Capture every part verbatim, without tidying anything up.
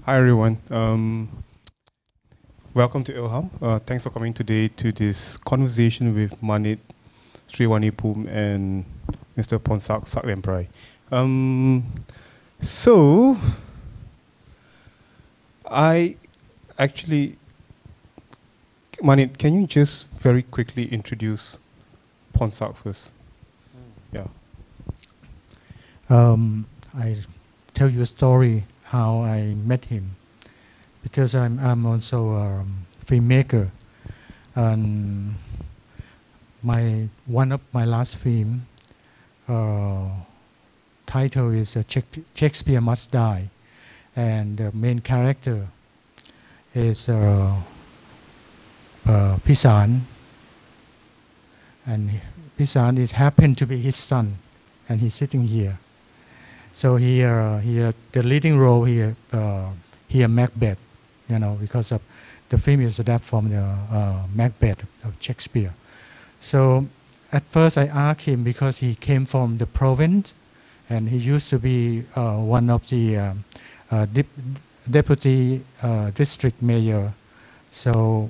Hi everyone. Um, welcome to ILHAM. Uh, thanks for coming today to this conversation with Manit Sriwanichpoom and Mister Pornsark Sakdaenprai. Um, so, I actually, Manit, can you just very quickly introduce Pornsark first? Yeah. Um, I tell you a story how I met him, because I'm I'm also a filmmaker, and my one of my last film uh, title is uh, Shakespeare Must Die, and the main character is uh, uh, Pisan, and Pisan is happened to be his son, and he's sitting here. So here, uh, here, the leading role here, uh, here Macbeth, you know, because of the film is adapted from the uh, Macbeth of Shakespeare. So at first I asked him because he came from the province, and he used to be uh, one of the um, uh, dep deputy uh, district mayor. So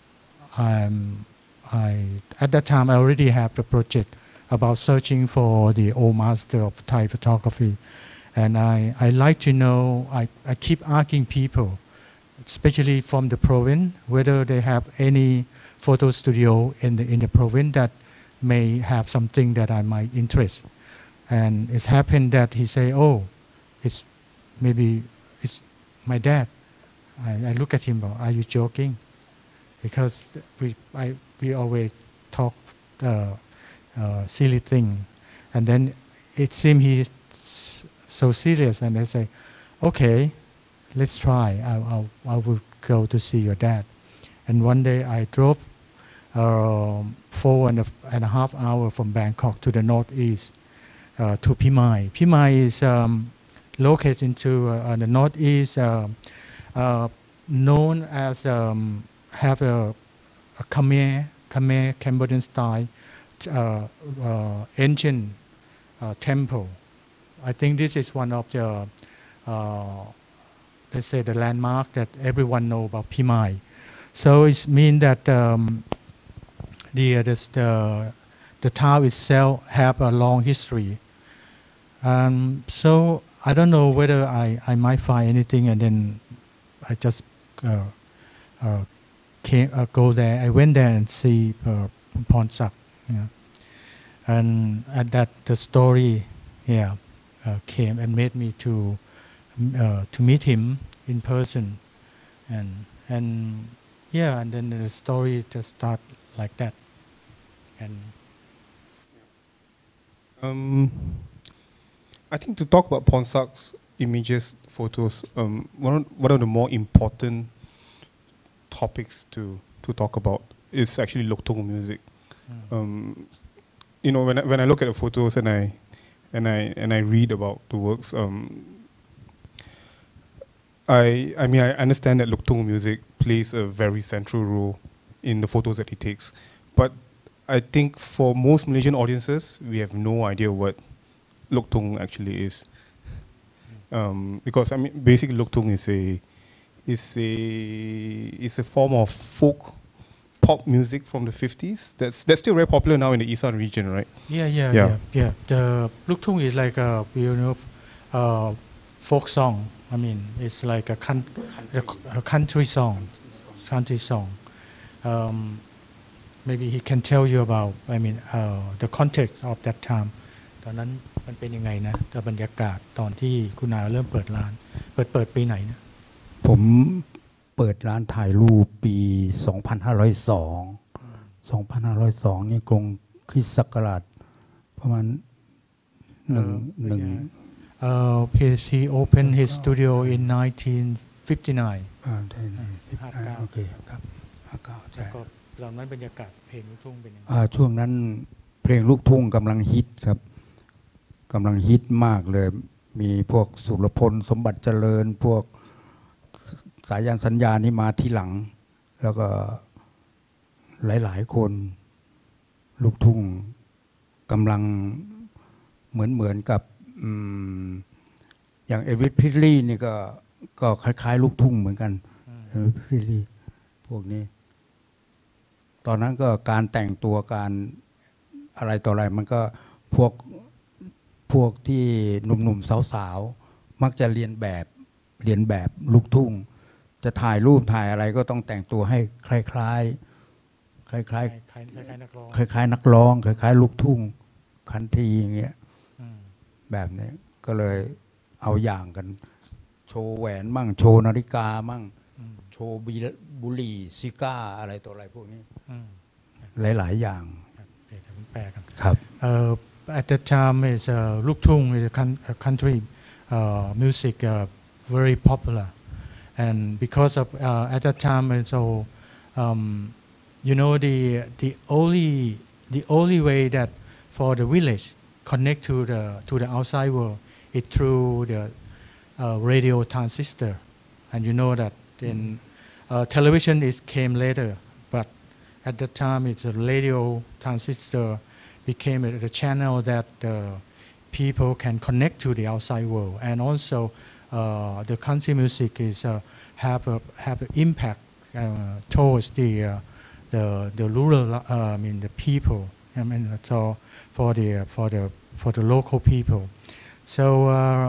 I'm, I at that time I already have the project about searching for the old master of Thai photography. And I, I like to know, I, I keep asking people, especially from the province, whether they have any photo studio in the, in the province that may have something that I might interest. And it's happened that he say, oh, it's maybe it's my dad. I, I look at him, are you joking? Because we, I, we always talk uh, Uh, silly thing, and then it seemed he's so serious, and I say, okay, let's try. I, I'll, I will go to see your dad. And one day I drove uh, four and a, and a half hour from Bangkok to the northeast uh, to Pimai. Pimai is um, located into uh, on the northeast, uh, uh, known as um, have a, a Khmer, Khmer Cambodian style Uh, uh, ancient uh, temple. I think this is one of the, uh, let's say, the landmark that everyone know about Pimai. So it means that um, the, the the the town itself have a long history. Um, so I don't know whether I, I might find anything, and then I just uh, uh, came uh, go there. I went there and see uh, Pornsark. Yeah. And at that the story yeah, uh, came and made me to uh, to meet him in person, and and yeah, and then the story just start like that. And Um, I think to talk about Pornsark's images, photos, um, one, of, one of the more important topics to, to talk about is actually Luk Thung music. Mm. Um, you know, when I, when I look at the photos and I and I and I read about the works, um, I I mean I understand that Luk Thung music plays a very central role in the photos that he takes, but I think for most Malaysian audiences, we have no idea what Luk Thung actually is, um, because I mean basically Luk Thung is a is a is a form of folk pop music from the fifties. That's that's still very popular now in the Eastern region, right? Yeah, yeah, yeah, yeah. yeah. The Luk Thung is like a you know uh, folk song. I mean, it's like a, con a, a country song, country song. Um, maybe he can tell you about. I mean, uh, the context of that time. ตอนนั้นมันเป็นยังไงนะแต่บรรยากาศตอนที่คุณนาเริ่มเปิดร้านเปิดเปิดปีไหนนะผมเปิดร้านถ่ายรูปปี สองพันห้าร้อยสอง สองพันห้าร้อยสอง นี่กรงคริสต์ศักราชประมาณหนึ่งหนึ่ง Uh, he opened his studio in nineteen fifty-nine อ่าใช่โอเคครับห้าเก้าใช่ตอนนั้นบรรยากาศเพลงลูกทุ่งเป็นยังไงอ่าช่วงนั้นเพลงลูกทุ่งกำลังฮิตครับกำลังฮิตมากเลยมีพวกสุรพลสมบัติเจริญพวกสายันสัญญานี่มาที่หลังแล้วก็หลายๆคนลูกทุ่งกำลังเหมือนเหมือนกับอย่างเอวิสพิลลี่นี่ก็ก็คล้ายๆลูกทุ่งเหมือนกันพี่ลีพวกนี้ตอนนั้นก็การแต่งตัวการอะไรต่ออะไรมันก็พวกพวกที่หนุ่มๆสาวๆมักจะเรียนแบบเรียนแบบลูกทุ่งจะถ่ายรูปถ่ายอะไรก็ต้องแต่งตัวให้คล้ายๆคล้ายๆคล้ายๆนักร้องคล้ายๆนักร้องคล้ายๆลูกทุ่งคันทรีอย่างเงี้ยแบบนี้ก็เลยเอาอย่างกันโชว์แหวนมั่งโชว์นาฬิกามั่งโชว์บุหรี่ซิก้าอะไรตัวอะไรพวกนี้หลายๆอย่างครับ at that time is uh, Luk Thung is a country uh, music uh, very popular, and because of uh, at that time and so um, you know the the only the only way that for the village connect to the to the outside world is through the uh, radio transistor, and you know that then uh, television is came later, but at that time it's a radio transistor became a, a channel that uh, people can connect to the outside world, and also uh, the country music is uh, have a have an impact uh, towards the uh, the the rural uh, I mean the people. I mean so for the for the for the local people. So uh,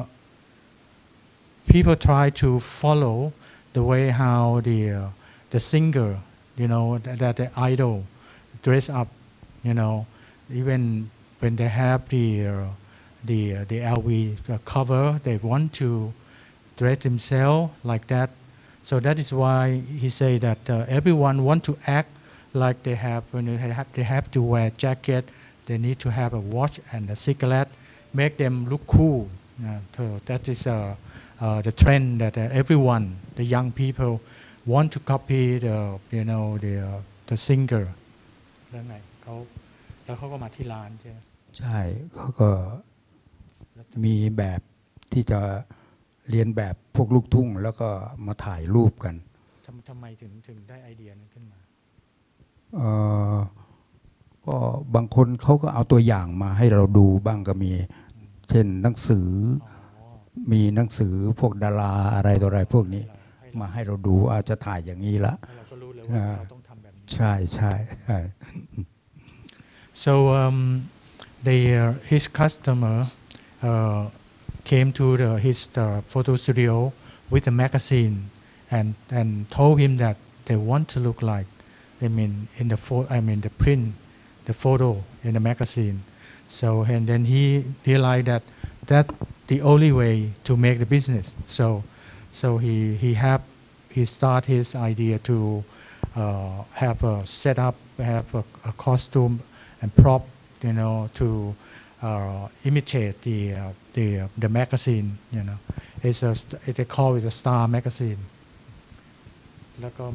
people try to follow the way how the uh, the singer, you know, that, that the idol dress up, you know, even when they have the uh, the uh, the L V cover, they want to dress themselves like that. So that is why he say that uh, everyone want to act like they have when they have they have to wear jacket. They need to have a watch and a cigarette, make them look cool. Uh, so that is uh, uh, the trend that uh, everyone, the young people, want to copy the you know the uh, the singer. แล้วไงเขาแล้วเขาก็มาที่ร้านใช่ไหมใช่เขาก็มีแบบที่จะเรียนแบบพวกลูกทุ่งแล้วก็มาถ่ายรูปกันทำทำไมถึงถึงได้ไอเดียนั้นขึ้นมาเอ่อก็บางคนเขาก็เอาตัวอย่างมาให้เราดูบ้างก็มีเช่นหนังสือมีหนังสือพวกดาราอะไรต่ออะไรพวกนี้มาให้เราดูอาจจะถ่ายอย่างนี้ละเราก็รู้เลยว่าเราต้องทำแบบนี้ใช่ใช่ใช่ so um, the uh, his customer uh, came to the, his uh, photo studio with a magazine and and told him that they want to look like I mean in the photo I mean the print the photo in the magazine. So and then he realized that that's the only way to make the business. So so he he have he start his idea to uh, have a setup, have a, a costume and prop, you know, to uh, imitate the uh, the uh, the magazine. You know, it's a they call it a Star magazine. แล้วก็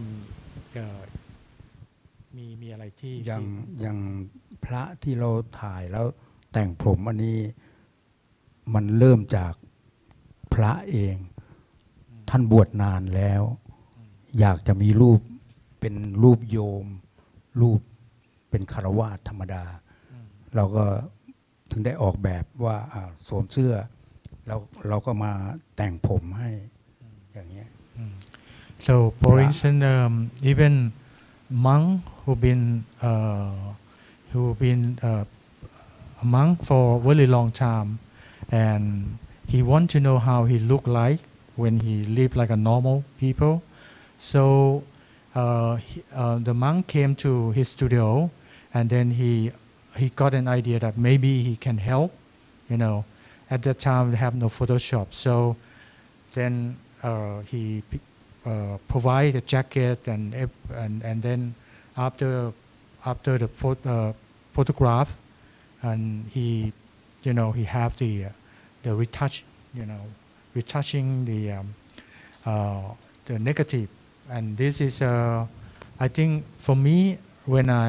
มีมีอะไรที่อย่างอย่างพระที่เราถ่ายแล้วแต่งผมอันนี้มันเริ่มจากพระเองท่านบวชนานแล้วอยากจะมีรูปเป็นรูปโยมรูปเป็นคฤหัสถ์ธรรมดาเราก็ถึงได้ออกแบบว่าสวมเสื้อแล้วเราก็มาแต่งผมให้อย่างเงี้ย so for instance um, even monk who been uh, who been uh, a monk for a very long time, and he want to know how he look like when he live like a normal people. So uh, he, uh, the monk came to his studio, and then he he got an idea that maybe he can help. You know, at that time they have no Photoshop, so then uh, he uh, provide a jacket and and and then after after the photo, uh, photograph, and he you know he have the uh, the retouch, you know, retouching the um, uh, the negative, and this is uh, I think for me when I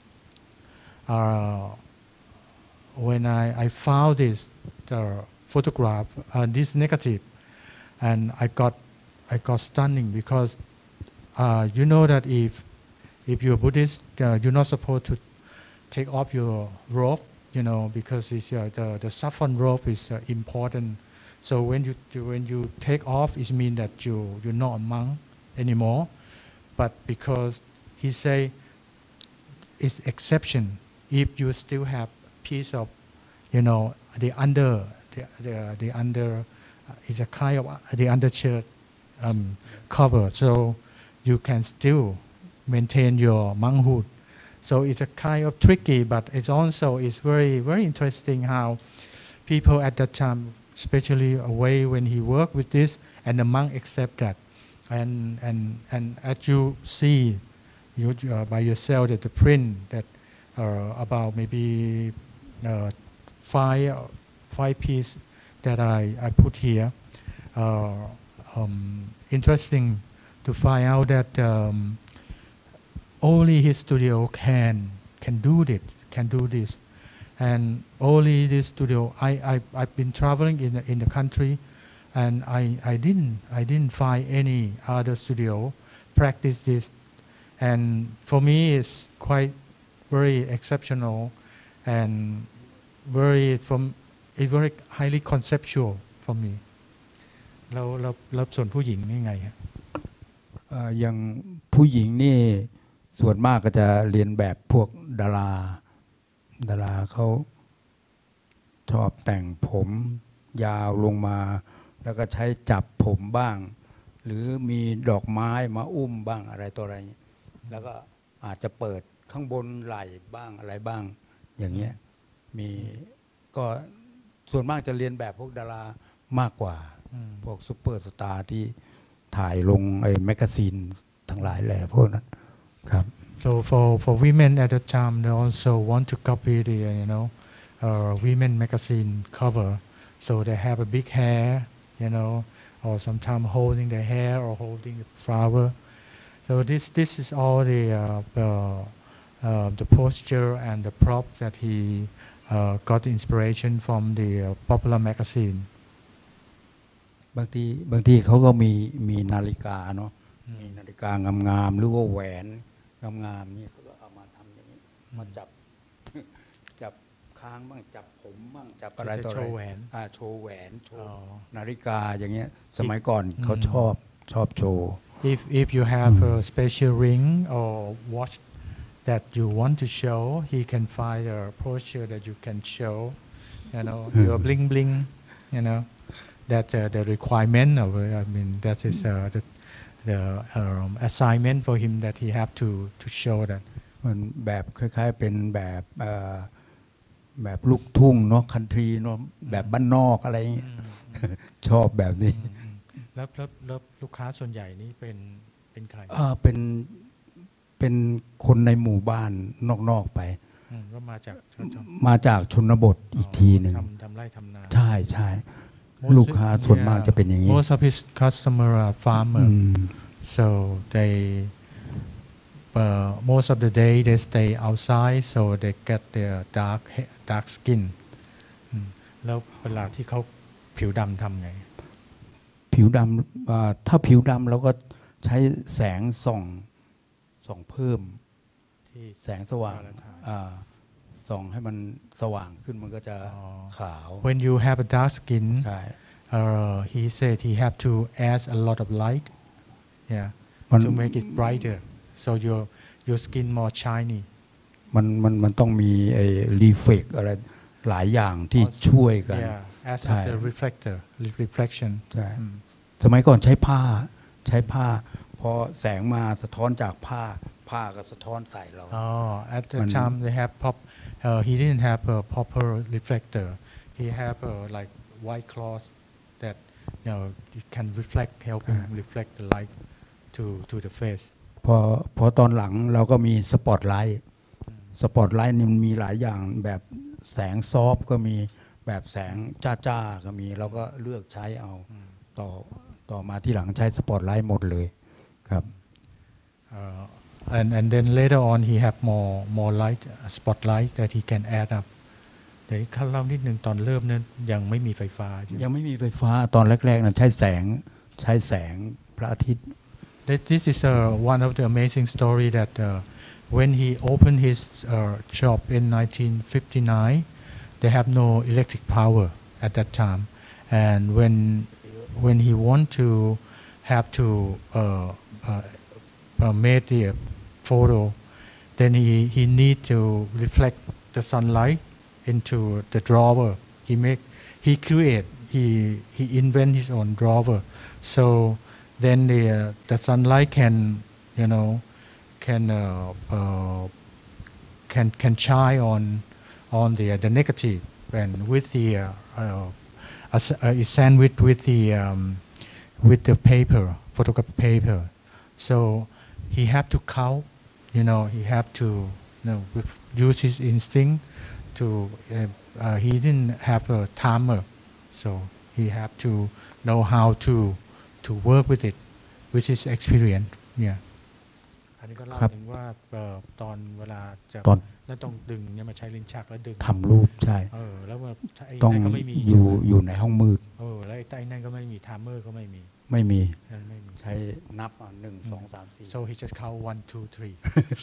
uh, when I, I found this the photograph uh, this negative, and I got I got stunning because uh, you know that if if you're Buddhist uh, you're not supposed to take off your robe, you know, because it's, uh, the, the saffron robe is uh, important So when you when you take off, it means that you you're not a monk anymore. But because he say it's exception if you still have piece of, you know, the under the the, the under uh, is a kind of uh, the undershirt um, cover, so you can still maintain your monkhood. So it's a kind of tricky, but it's also it's very very interesting how people at that time, especially away when he worked with this, and the monk accept that, and and and as you see, you uh, by yourself that the print that uh, about maybe uh, five five piece that I I put here. Uh, um, interesting to find out that um, only his studio can can do this can do this, and only this studio. I I I've been traveling in the, in the country, and I I didn't I didn't find any other studio practice this, and for me it's quite very exceptional, and very from it's very highly conceptual for me. เราเราเราส่วนผู้หญิงนี่ไงฮะเอ่ออย่างผู้หญิงนี่ส่วนมากก็จะเรียนแบบพวกดาราดาราเขาชอบแต่งผมยาวลงมาแล้วก็ใช้จับผมบ้างหรือมีดอกไม้มาอุ้มบ้างอะไรตัวอะไรแล้วก็อาจจะเปิดข้างบนไหล่บ้างอะไรบ้างอย่างเงี้ยมีก็ส่วนมากจะเรียนแบบพวกดารามากกว่าพวกซุปเปอร์สตาร์ที่ถ่ายลงไอ้แมกกาซีนทั้งหลายแหล่พวกนั้นครับ So for for women at the time, they also want to copy the you know uh, women magazine cover. So they have a big hair, you know, or sometimes holding the hair or holding the flower. So this this is all the uh, the, uh, the posture and the prop that he uh, got inspiration from the uh, popular magazine. บางทีบางทีเขาก็มีมีนาฬิกาเนาะมีนาฬิกางามๆหรือว่าแหวนงามๆนี่เขาก็เอามาทำอย่างนี้มาจับจับค้างบ้างจับผมบ้างจับอะไรต่ออะไรโชว์แหวนอ่าโชว์แหวนโชว์นาฬิกาอย่างเงี้ยสมัยก่อนเขาชอบชอบโชว์ If if you have a special ring or watch that you want to show, he can find a posture that you can show, you know, your bling bling, you know, that uh, the requirement of I mean that is uh, the the um, assignment for him that he have to to show that. มันแบบคล้ายๆเป็นแบบแบบลูกทุ่งเนาะคันทรีเนาะแบบบ้านนอกอะไรอย่างเงี้ยชอบแบบนี้แล้วแล้วลูกค้าส่วนใหญ่นี่เป็นเป็นใครอ่าเป็นเป็นคนในหมู่บ้านนอกๆไปก็มาจากมาจากชนบทอีกทีหนึ่งทำทำไร่ทำนาใช่ใช่ลูกค้าส่วนมากจะเป็นอย่างนี้ Most of his customer are farmer so they uh, most of the day they stay outside so they get their dark dark skin แล้วเวลาที่เขาผิวดำทำไงผิวดำถ้าผิวดำเราก็ใช้แสงส่องส่องเพิ่มแสงสว่างส่องให้มันสว่างขึ้นมันก็จะขาว When you have a dark skin uh, he said he have to add a lot of light yeah to make it brighter so your your skin more shiny มันมันมันต้องมีไอ้รีเฟกอะไรหลายอย่างที่ช่วยกัน as the reflector reflection ใช่สมัยก่อนใช้ผ้าใช้ผ้าพอแสงมาสะท้อนจากผ้าผ้าก็สะท้อนใส่เรา Oh at the time they have pop uh, he didn't have a proper reflector he have a like white cloth that you know it can reflect help him reflect the light to to the face พอพอตอนหลังเราก็มีสปอตไลท์สปอตไลท์นี่มันมีหลายอย่างแบบแสงซอฟก็มีแบบแสงจ้าๆก็มีเราก็เลือกใช้เอาต่อต่อมาที่หลังใช้สปอตไลท์หมดเลยครับ and and then later on he have more more light spotlight that he can add up เดี๋ยวข้าเล่านิดนึงตอนเริ่มนั้นยังไม่มีไฟฟ้ายังไม่มีไฟฟ้าตอนแรกๆนั้นใช้แสงใช้แสงพระอาทิตย์ This is uh, one of the amazing story that uh, when he opened his uh, shop in nineteen fifty-nine they have no electric power at that time and when when he want to have to uh, uh, uh, make the photo, then he he need to reflect the sunlight into the drawer. He make he create he he invent his own drawer, so then the uh, the sunlight can you know can uh, uh, can can shine on on the uh, the negative, and with the uh, uh, uh, is sandwiched with the um, with the paper, photographic paper. So he have to count, you know, he have to you know use his instinct to. Uh, uh, he didn't have a timer, so he have to know how to to work with it, which is experience. Yeah. อันนี้ก็เล่าถึงว่าตอนเวลาจะแล้วต้องดึงเนี่ยมาใช้ลิ้นชักแล้วดึงทำรูปใช่เออแล้วไอ้ต้องนั่นก็ไม่มีอยู่อยู่ในห้องมืดเออแล้วไอ้นั่นก็ไม่มีไทม์เมอร์ก็ไม่มีไม่มีไม่มีใช้นับอ่ะหนึ่งสองสามสี่ so he just count one two three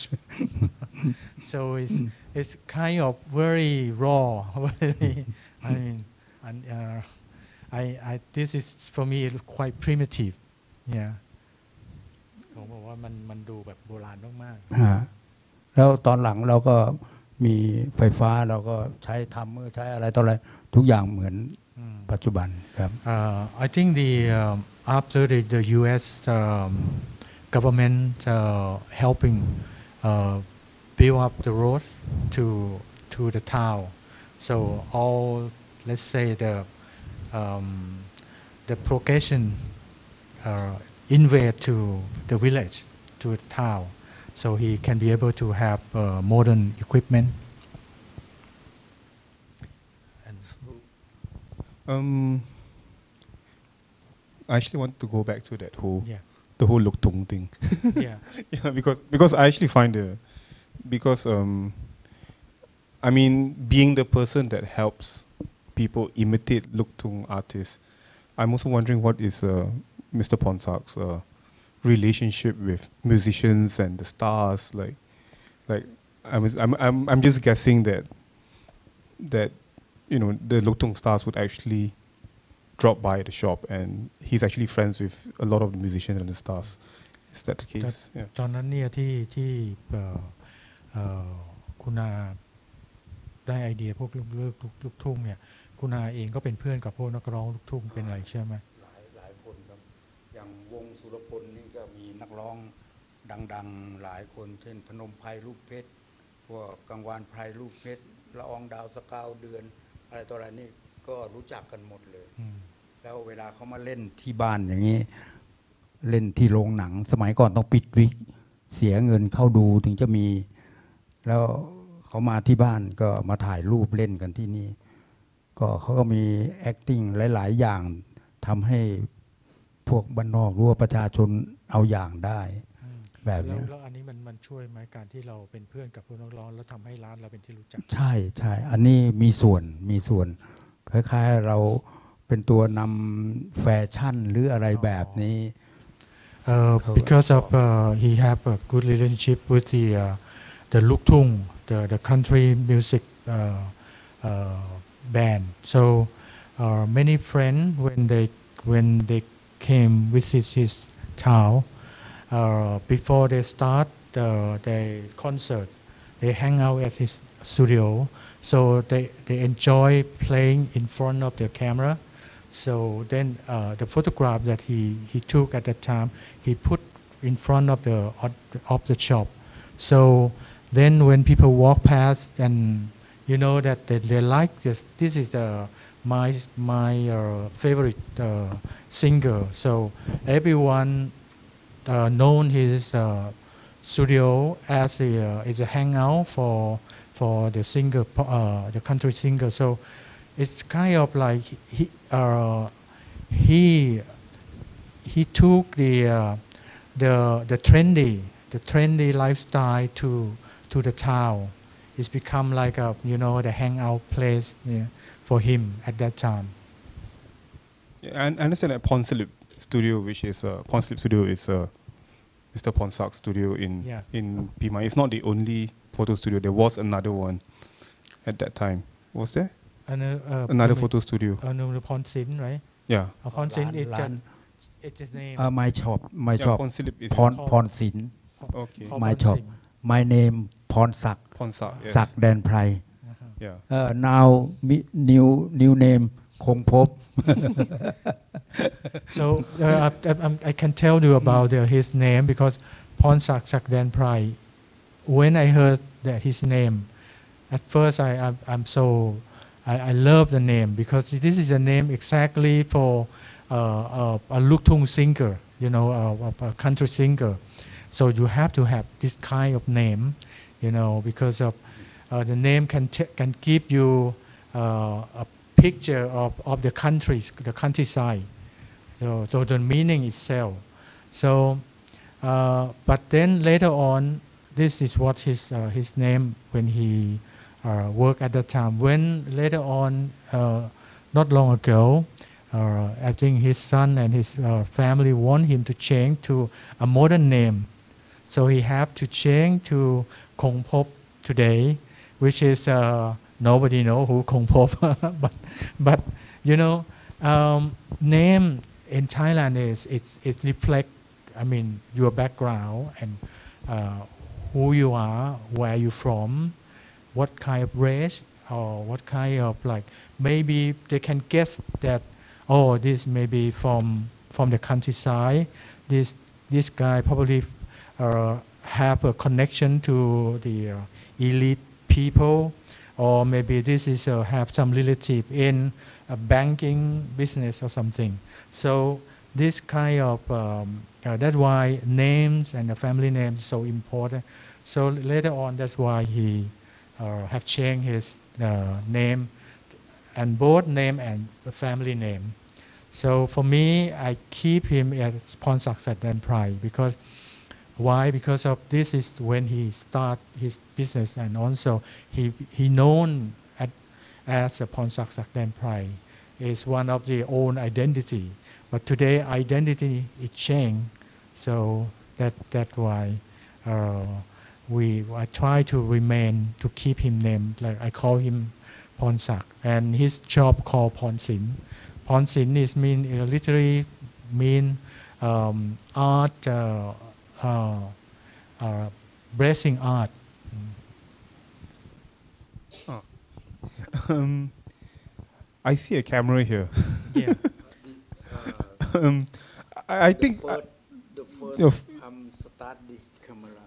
so it's it's kind of very raw very I mean and uh, I I this is for me quite primitive yeahผมบอกว่ามันมันดูแบบโบราณมากๆฮะแล้วตอนหลังเราก็มีไฟฟ้าเราก็ใช้ทำมือใช้อะไรต่ออะไรทุกอย่างเหมือนปัจจุบันครับ I think the um, after the the U S um, government uh, helping uh, build up the road to to the town, so all let's say the um, the progression uh, invade to the village, to the town, so he can be able to have uh, modern equipment. And um, I actually want to go back to that whole, yeah. the whole Luk Thung thing. yeah. yeah, because because I actually find the, because um, I mean, being the person that helps people imitate Luk Thung artists, I'm also wondering what is uh, Mister Pornsark's uh, relationship with musicians and the stars. Like, like I was, I'm, I'm, I'm just guessing that that you know the Luk Thung stars would actually drop by the shop, and he's actually friends with a lot of the musicians and the stars. Is that the case? ตอนนั้นเนี่ยที่ที่คุณอาได้ไอเดียพวกลูกทุ่งเนี่ยคุณอาเองก็เป็นเพื่อนกับพวกนักร้องลูกทุ่งเป็นอะไรเชื่อไหมหลายหลายคนครับอย่างวงสุรพลนี่ก็มีนักร้องดังๆหลายคนเช่นพนมไพรลูกเพชรพวกกังวานไพรลูกเพชรละอองดาวสกาวเดือนอะไรต่ออะไรนี่ก็รู้จักกันหมดเลยแล้วเวลาเขามาเล่นที่บ้านอย่างนี้เล่นที่โรงหนังสมัยก่อนต้องปิดวิกเสียเงินเข้าดูถึงจะมีแล้วเขามาที่บ้านก็มาถ่ายรูปเล่นกันที่นี่ก็เขาก็มี acting หลายๆอย่างทำให้พวกบ้านนอกรู้ว่าประชาชนเอาอย่างได้แบบนี้แล้วอันนี้มันมันช่วยไหมการที่เราเป็นเพื่อนกับพวกนักร้องแล้วทำให้ร้านเราเป็นที่รู้จักใช่ใช่อันนี้มีส่วนมีส่วนคล้ายๆเราเป็นตัวนำแฟชั่นหรืออะไรแบบนี้ uh, because of uh, he have a good relationship with the uh, the Luk Thung the the country music uh, uh, band so uh, many friends when they when they came visit his town uh, before they start the their concert they hang out at his studio so they they enjoy playing in front of the camera so then uh, the photograph that he he took at that time he put in front of the of the shop so then when people walk past and you know that they, they like this this is the my my uh, favorite uh, singer so everyone uh, known his uh, studio as a uh, is a hangout for for the singer uh, the country singer so it's kind of like he uh, he he took the uh, the the trendy the trendy lifestyle to to the town it's become like a you know the hangout place yeah, for him at that time yeah, I understand that Pornsilip studio which is uh, Pornsilip studio is uh, Mister Pornsark's studio in yeah. in Pimai. It's not the only photo studio. There was another one at that time. Was there? Another, uh, Another maybe- photo studio. Uh, no, the Pornsilip, right? Yeah. Uh, Pornsilip, it's, Lan- just- it's his name. เอ่อ my shop my Yeah, shop Pornsilip is พรพรศิลป์ okay. Paul my shop Pornsilip. my name พรศักดิ์ Pornsark. Yes. ศักแดนไพร Yeah. เอ่อ now mi- new new name คงพบ So uh, I, I, I can tell you about uh, his name because Pornsark Sakdaenprai. When I heard that his name, at first I, I I'm so I, I love the name because this is a name exactly for uh, a, a Luk Thung singer, you know, a, a country singer. So you have to have this kind of name, you know, because of uh, the name can t- can give you uh, a picture of, of the countries, the countryside. So, so the meaning itself. So, uh, but then later on, this is what his uh, his name when he uh, worked at the time. When later on, uh, not long ago, uh, I think his son and his uh, family want him to change to a modern name. So he have to change to Kong Pop today, which is uh, nobody know who Kong Pop, but but you know, um, name in Thailand is it it reflect, I mean, your background and uh, who you are, where you from, what kind of race or what kind of like maybe they can guess that oh this may be from from the countryside. This this guy probably uh, have a connection to the uh, elite people, or maybe this is uh, have some relative in a banking business or something. So this kind of um, uh, that's why names and the family name is so important. So later on, that's why he uh, have changed his uh, name, and both name and family name. So for me, I keep him as Pornsark Sakdaenprai because why? Because of this is when he start his business, and also he he known at, as a Pornsark Sakdaenprai is one of the own identity. But today identity is changed, so that that's why uh, we I try to remain to keep him name like I call him Pornsark, and his shop called Pornsilip. Pornsilip is mean uh, literally mean um, art, uh, uh, uh, blessing art. Um, I see a camera here. Yeah. um, I, I think. uh, the first the f- um, start this camera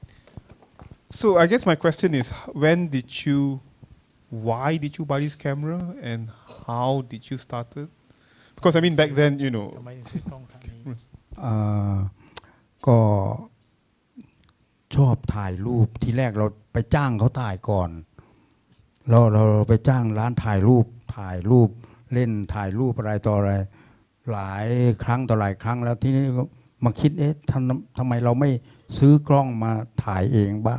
so I guess my question is, h- when did you, why did you buy this camera, and how did you start it? Because I mean, back then, you know. ทำไมถึงซื้อกล้องครั้งนี้เอ่อก็ชอบถ่ายรูปทีแรกเราไปจ้างเขาถ่ายก่อนเราเราไปจ้างร้านถ่ายรูปถ่ายรูปเล่นถ่ายรูปอะไรต่ออะไรหลายครั้งต่อหลายครั้งแล้วทีนี้ก็มาคิดเอ๊ะทำทำไมเราไม่ซื้อกล้องมาถ่ายเองบ้าง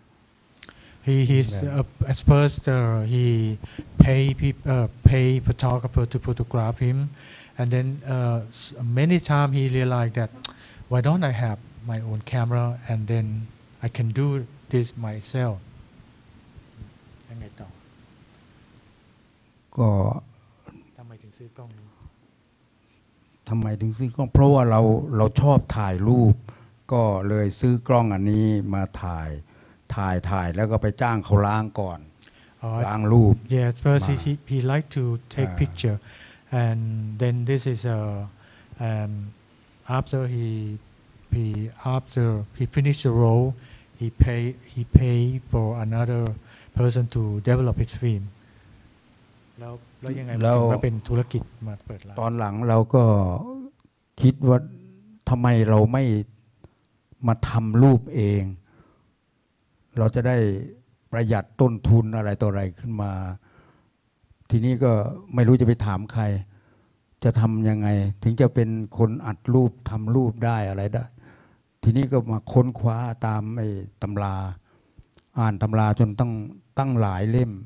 He he's uh, at first uh, he pay peop- uh, pay photographer to photograph him, and then uh, s- many times he realized that why don't I have my own camera and then I can do this myself. ยังไงต่อก็ทำไมถึงซื้อกล้องนี้ทำไมถึงซื้อกล้องเพราะว่าเราเราชอบถ่ายรูป ก็เลยซื้อกล้องอันนี้มาถ่ายถ่ายถ่ายแล้วก็ไปจ้างเขาล้างก่อน Uh, ล้างรูป Yeah, at first he, มา he, he liked to take Ah. picture, and then this is uh, um, after he he after he finished the role, he pay he pay for another person to develop his film. แล้วแล้วยังไงมันแล้วถึงมาเป็นธุรกิจมาเปิดร้านตอนหลังเราก็คิดว่าทำไมเราไม่มาทำรูปเอง เราจะได้ประหยัดต้นทุนอะไรต่ออะไรขึ้นมา ทีนี้ก็ไม่รู้จะไปถามใคร จะทำยังไง ถึงจะเป็นคนอัดรูปทำรูปได้อะไรได้ ทีนี้ก็มาค้นคว้าตามไอ้ตำรา อ่านตำราจนต้องตั้งหลายเล่ม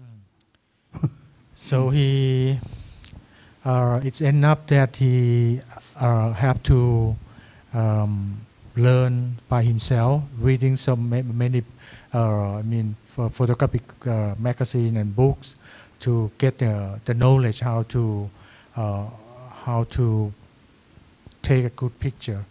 So he, uh, it's enough that he uh, have to um, learn by himself, reading some ma- many, uh, I mean, ph- photographic uh, magazine and books to get the, the knowledge how to uh, how to take a good picture.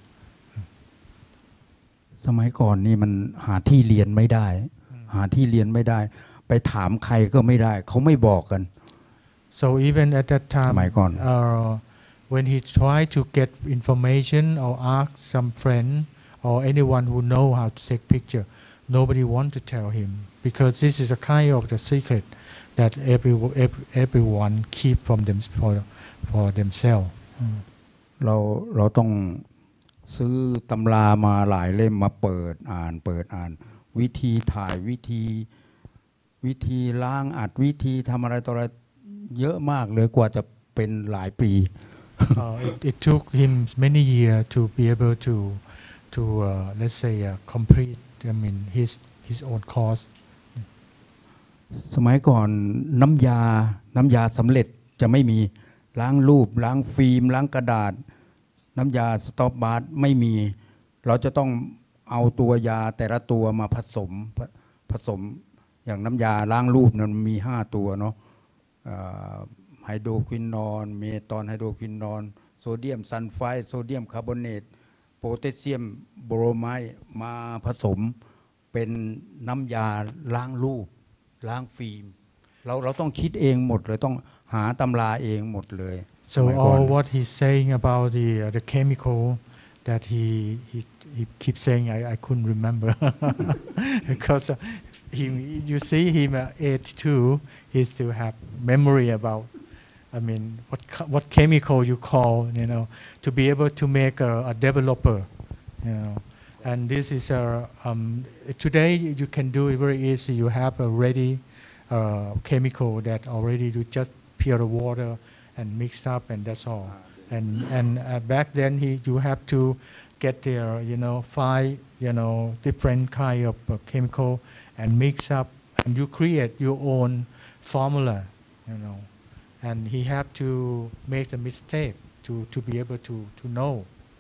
สมัยก่อนนี่มันหาที่เรียนไม่ได้หาที่เรียนไม่ได้ไปถามใครก็ไม่ได้เขาไม่บอกกัน So even at that สมัย time ก่อน uh, when he tried to get information or ask some friend or anyone who know how to take picture, nobody want to tell him because this is a kind of the secret that every, every everyone keep from them for for themselves. เราเราต้องซื้อตำรามาหลายเล่มมาเปิดอ่านเปิดอ่านวิธีถ่ายวิธีวิธีล้างอัดวิธีทำอะไรต่ออะไรเยอะมากเลยกว่าจะเป็นหลายปี uh, it, it took him many years to be able to to uh, let's say uh, complete I mean his his own course. สมัยก่อนน้ำยาน้ำยาสำเร็จจะไม่มีล้างรูปล้างฟิล์มล้างกระดาษน้ำยาสต็อปบาร์ไม่มีเราจะต้องเอาตัวยาแต่ละตัวมาผสมผสมอย่างน้ำยาล้างรูปนั้นมีห้าตัวเนาะไฮโดรควินอลเมทอนไฮโดรควินอลโซเดียมซัลไฟด์โซเดียมคาร์บอเนตโพแทสเซียมโบโรไมด์มาผสมเป็นน้ำยาล้างรูปล้างฟิล์มเราเราต้องคิดเองหมดเลยต้องหาตำราเองหมมดเลย So all what he's saying about the uh, the chemical that he he he keeps saying I I couldn't remember because uh, he you see him at eighty-two he still have memory about I mean what what chemical you call you know to be able to make a, a developer you know and this is a um, today you can do it very easy you have a ready uh, chemical that already you just pure the water and mix up and that's all and and uh, back then he you have to get there you know five you know different kind of uh, chemical and mix up and you create your own formula you know and he have to make the mistake to to be able to to know.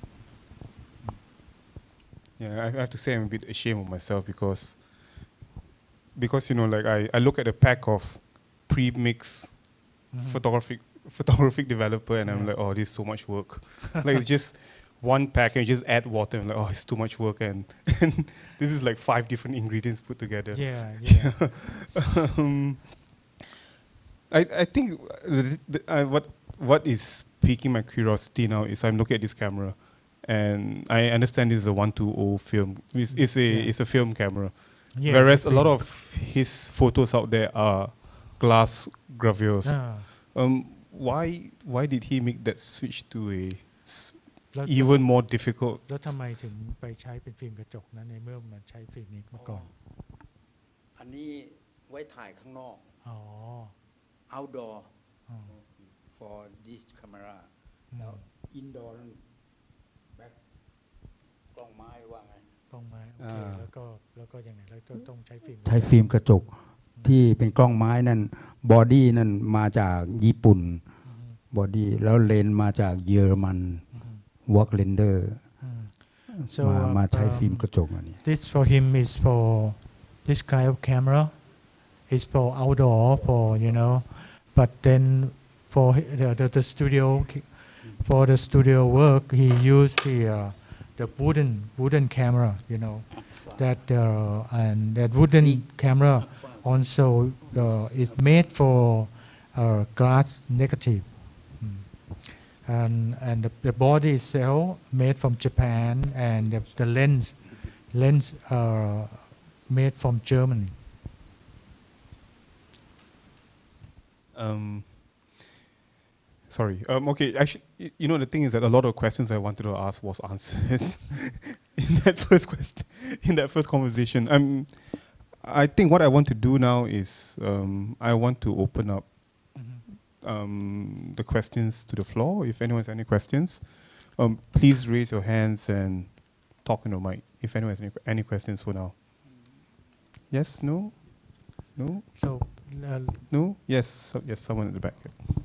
Yeah, I have to say I'm a bit ashamed of myself because because you know like I, I look at a pack of pre-mixed mm-hmm. photographic photographic developer and yeah. I'm like, oh, this is so much work. Like it's just one pack and you just add water and like, oh, it's too much work and, and this is like five different ingredients put together. Yeah, yeah. um, I I think the, the, uh, what what is piquing my curiosity now is I'm looking at this camera and I understand this is a one twenty film. It's, it's a yeah. it's a film camera. Yeah, whereas a, a lot of his photos out there are glass gravures. Ah. Um, why why did he make that switch to a s- even more difficult? แล้วทำไมถึงไปใช้เป็นฟิล์มกระจกนะในเมื่อมันใช้ฟิล์มนี้มาก่อนอันนี้ไว้ถ่ายข้างนอกอ๋อ outdoor for this camera แล้ว indoor นั่นแบ็คกล้องไม้ว่าไงกล้องไม้โอเคแล้วก็แล้วก็ยังไงแล้วต้องใช้ฟิล์มใช้ฟิล์มกระจกที่เป็นกล้องไม้นั่นบอดี้นั่นมาจากญี่ปุ่นบอดี้แล้วเลนมาจากเยอรมันวอล์กเลนเดอร์มามาใช้ฟิล์มกระจกอันนี้ This for him is for this kind of camera is for outdoor for you know but then for the the, the studio for the studio work he used the uh, the wooden wooden camera you know that uh, and that wooden camera also uh, is made for uh, glass negative mm. and and the, the body itself made from Japan and the, the lens lens are made from Germany. Um, sorry. Um, okay. Actually, you know the thing is that a lot of questions I wanted to ask was answered in that first question, in that first conversation. Um, I think what I want to do now is um, I want to open up mm-hmm. um, the questions to the floor. If anyone has any questions, um, please raise your hands and talk in the mic. If anyone has any, any questions for now. Yes? No? No? So, uh, no? Yes. So, yes. Someone at the back.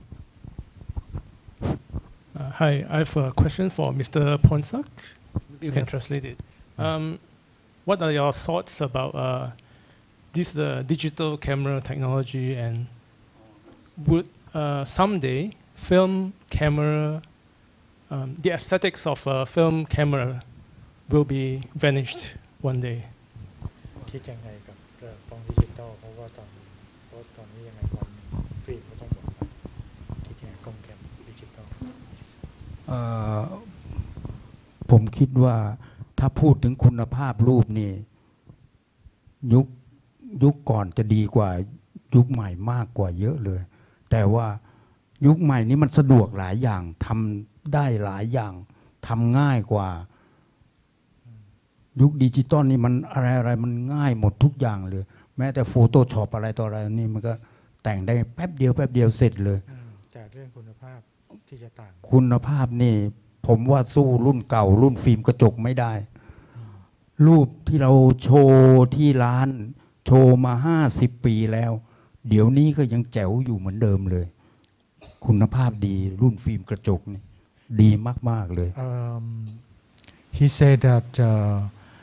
Uh, hi, I have a question for Mister Pornsark. You can yeah. translate it. Um, what are your thoughts about uh, this uh, digital camera technology and would uh, someday film camera, um, the aesthetics of a film camera will be vanished one day? คิดยังไงกับเรื่องกล้องดิจิตอลเพราะว่าตอนเพราะตอนนี้ยังไงวันฟิล์มก็ต้องหมดไปคิดยังไงกล้องแคมดิจิตอลเอ่อผมคิดว่าถ้าพูดถึงคุณภาพรูปนี่ยุคยุคก่อนจะดีกว่ายุคใหม่มากกว่าเยอะเลยแต่ว่ายุคใหม่นี้มันสะดวกหลายอย่างทำได้หลายอย่างทำง่ายกว่ายุคดิจิตอลนี่มันอะไรอะไรมันง่ายหมดทุกอย่างเลยแม้แต่ Photoshop อะไรต่ออะไรนี่มันก็แต่งได้แป๊บเดียวแป๊บเดียวเสร็จเลยจากเรื่องคุณภาพที่จะต่างคุณภาพนี่ผมว่าสู้รุ่นเก่ารุ่นฟิล์มกระจกไม่ได้รูปที่เราโชว์ที่ร้านโชว์มาห้าสิบปีแล้วเดี๋ยวนี้ก็ยังแจ๋วอยู่เหมือนเดิมเลยคุณภาพดีรุ่นฟิล์มกระจกนี่ดีมากๆเลย um, he said that uh,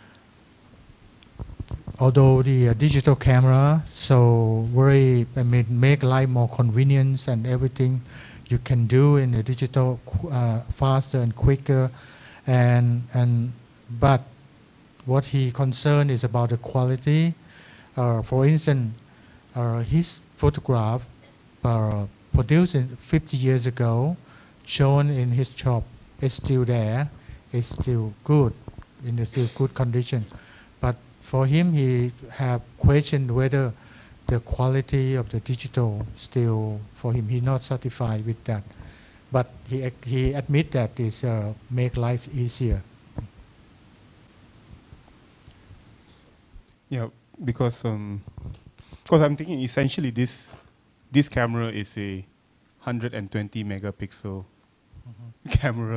although the uh, digital camera so very I mean make life more convenient and everything you can do in the digital uh, faster and quicker and and but what he concerned is about the quality uh, for instance uh, his photograph uh, produced in fifty years ago shown in his shop is still there is still good in the still good condition but for him he have questioned whether the quality of the digital still for him he not satisfied with that but he he admit that is uh, make life easier yeah because um because I'm thinking essentially this this camera is a one hundred twenty megapixel mm-hmm. camera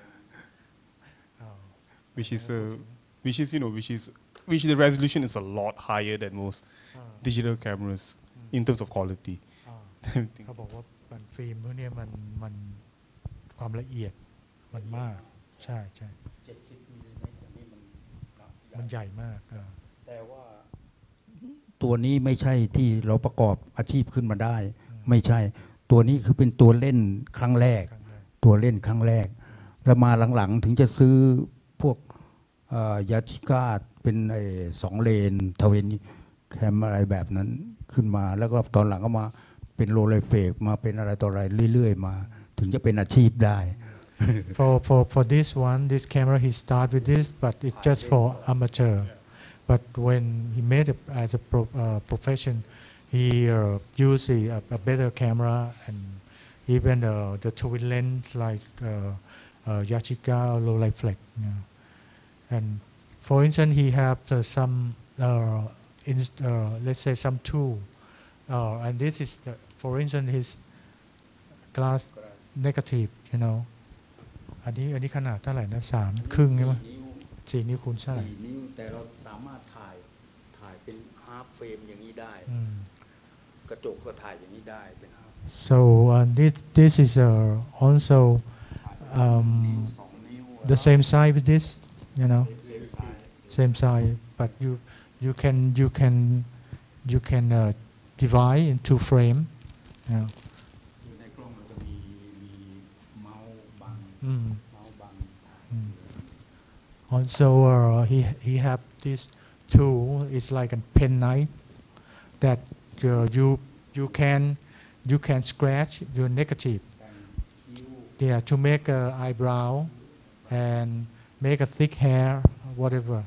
oh. which is a which is you know which is which the resolution is a lot higher than most oh. digital cameras mm. in terms of quality เขาบอกว่ามันฟิล์มพวกนี้มันมันความละเอียดมันมากใช่ใช่เจ็ดสิบมิลลิเมตรนี่มันมันใหญ่มากแต่ว่าตัวนี้ไม่ใช่ที่เราประกอบอาชีพขึ้นมาได้ไม่ใช่ตัวนี้คือเป็นตัวเล่นครั้งแรกตัวเล่นครั้งแรกแล้วมาหลังๆถึงจะซื้อพวกยาชิก้าเป็นไอ้สองเลนทเวนแคมอะไรแบบนั้นขึ้นมาแล้วก็ตอนหลังก็มาเป็นโรเลเฟกมาเป็นอะไรต่ออะไรเรื่อยๆมาถึงจะเป็นอาชีพได้ for for for this one this camera he start with this but it's just for amateur but when he made it as a pro, uh, profession he uh, used a, a better camera and even uh, the twin lens like uh, uh, Yashica or low light flex you know. And for instance he have uh, some uh, in, uh, let's say some tool uh, and this is the, for instance his glass negative you know อันนี้อันนี้ขนาดเท่าไหร่นะสามครึ่งใช่ไหมสี่นิ้วคูณเท่าไหร่สี่นิ้วแต่เราสามารถถ่ายถ่ายเป็นฮาล์ฟเฟรมอย่างนี้ได้กระจกก็ถ่ายอย่างนี้ได้เป็นฮาล์ฟ so uh, this this is uh, also um, the same size with this you know same size but you you can you can you can uh, divide into frame you know. ในกล้องมันจะมีมีเมาส์บังเมาส์บัง also uh, he he have this tool it's like a pen knife that uh, you you can you can scratch your negative yeah to make a eyebrow and make a thick hair whatever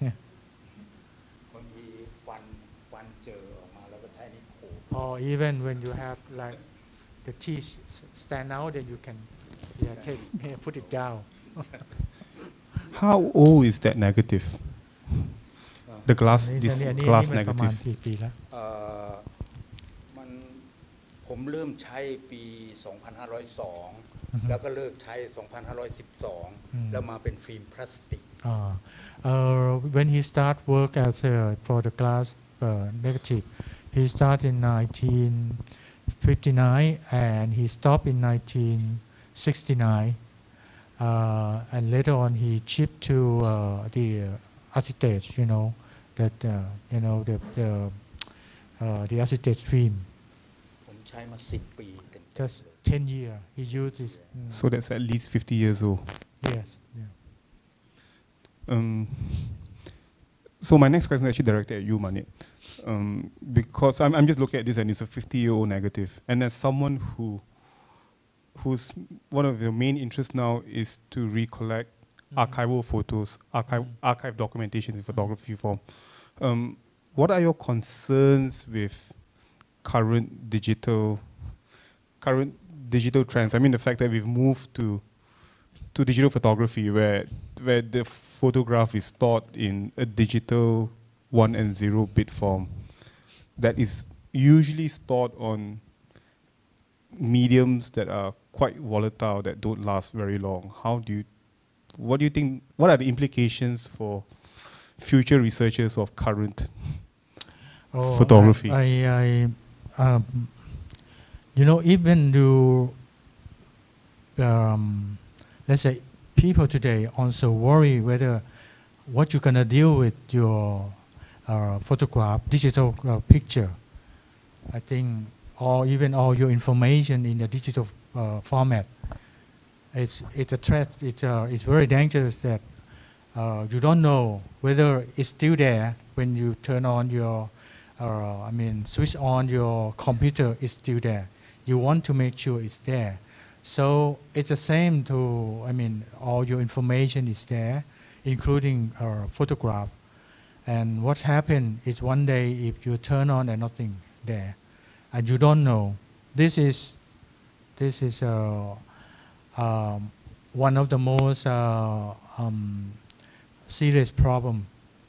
or even when you have like the teeth stand out then you can yeah take yeah, put it down how old is that negative the glass this glass negative กี่ปีแล้วมันผมเริ่มใช้ปีสองพันห้าร้อยสองแล้วก็เลิกใช้สองพันห้าร้อยสิบสองแล้วมาเป็นฟิล์มพลาสติก when he start work as a, for the glass uh, negative he started in nineteen fifty-nine and he stopped in nineteen sixty-nine uh, and later on he shipped to uh, the uh, acetate you know that uh, you know the the, uh, the acetate film ผมใช้มาสิบปี just ten years he used this. Mm. So that's at least fifty years old. Yes. Yeah. Um, so my next question is actually directed at you, Manit, um, because I'm, I'm just looking at this and it's a fifty-year-old negative. And as someone who, whose one of your main interests now is to recollect mm-hmm. archival photos, archive, mm-hmm. archive documentation in photography form, um, what are your concerns with current digital, current digital trends? I mean, the fact that we've moved to to digital photography, where where the photograph is stored in a digital one and zero bit form, that is usually stored on mediums that are quite volatile, that don't last very long. How do you, what do you think? What are the implications for future researchers of current oh, photography? I, I, I um, you know, even you. Um, Let's say people today also worry whether what you're gonna deal with your uh, photograph, digital uh, picture. I think, or even all your information in the digital uh, format. It's it's a threat. It's uh, it's very dangerous that uh, you don't know whether it's still there when you turn on your, uh, I mean, switch on your computer. It's still there. You want to make sure it's there. So it's the same to, I mean, all your information is there, including a photograph. And what's happened is one day if you turn on and nothing there, and you don't know, this is, this is uh, um, one of the most uh, um, serious problem.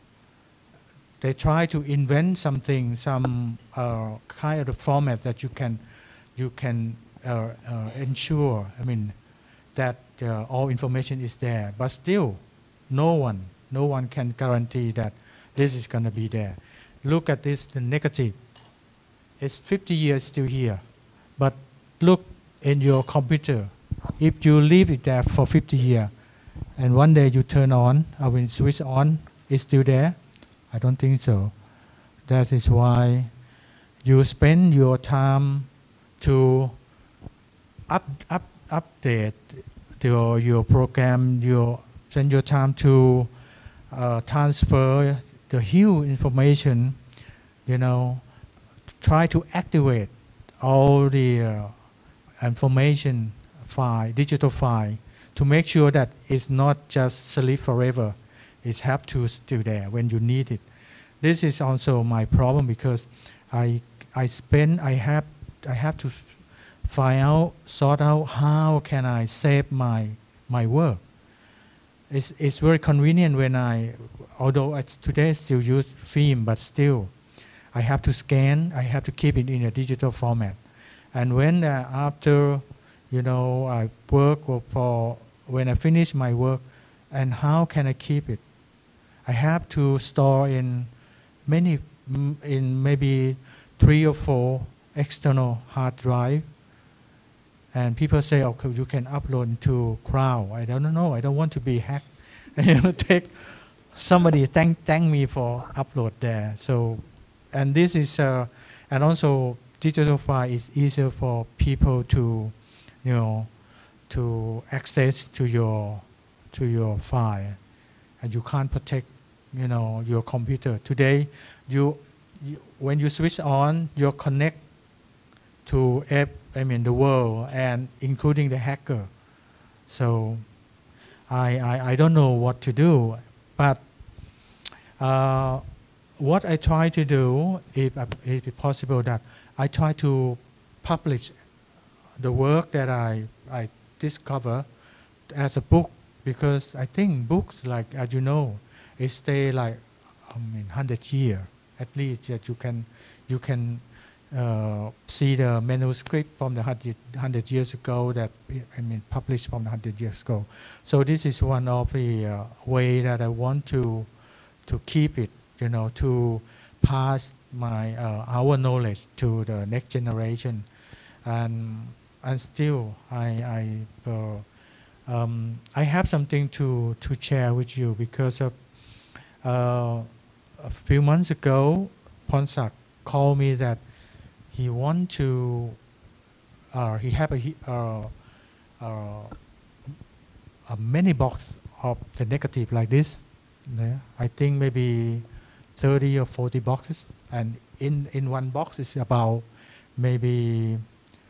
They try to invent something, some uh, kind of format that you can, you can Uh, uh, ensure, I mean, that uh, all information is there, but still, no one, no one can guarantee that this is going to be there. Look at this, the negative. It's fifty years still here, but look in your computer. If you leave it there for fifty years, and one day you turn on, I mean, switch on, it's still there? I don't think so. That is why you spend your time to Up, up, update your, your program, your, spend your time to uh, transfer the huge information, you know, try to activate all the uh, information file, digital file, to make sure that it's not just sleep forever. It has to still there when you need it. This is also my problem because I, I spend, I have, I have to find out, sort out how can I save my my work. It's, it's very convenient when I, although I today still use film, but still, I have to scan, I have to keep it in a digital format. And when uh, after, you know, I work or for, when I finish my work, and how can I keep it? I have to store in many, in maybe three or four external hard drive. And people say, okay, you can upload to cloud. I don't know. I don't want to be hacked. Take somebody thank thank me for upload there. So, and this is, uh, and also digital file is easier for people to, you know, to access to your to your file, and you can't protect, you know, your computer. Today, you, you when you switch on, you connect to I mean the world, and including the hacker. So I, I, I don't know what to do, but uh, what I try to do, if, if it's possible, that I try to publish the work that I, I discover as a book, because I think books, like as you know, it stay like I mean one hundred years at least, that you can you can Uh, see the manuscript from the hundred, hundred years ago that I mean published from the hundred years ago. So this is one of the uh, way that I want to to keep it, you know, to pass my uh, our knowledge to the next generation, and and still I I uh, um, I have something to to share with you, because of uh, a few months ago, Pornsark called me that he want to uh, he have a, he- uh, uh, a many box of the negative like this. Yeah, I think maybe thirty or forty boxes, and in in one box is about maybe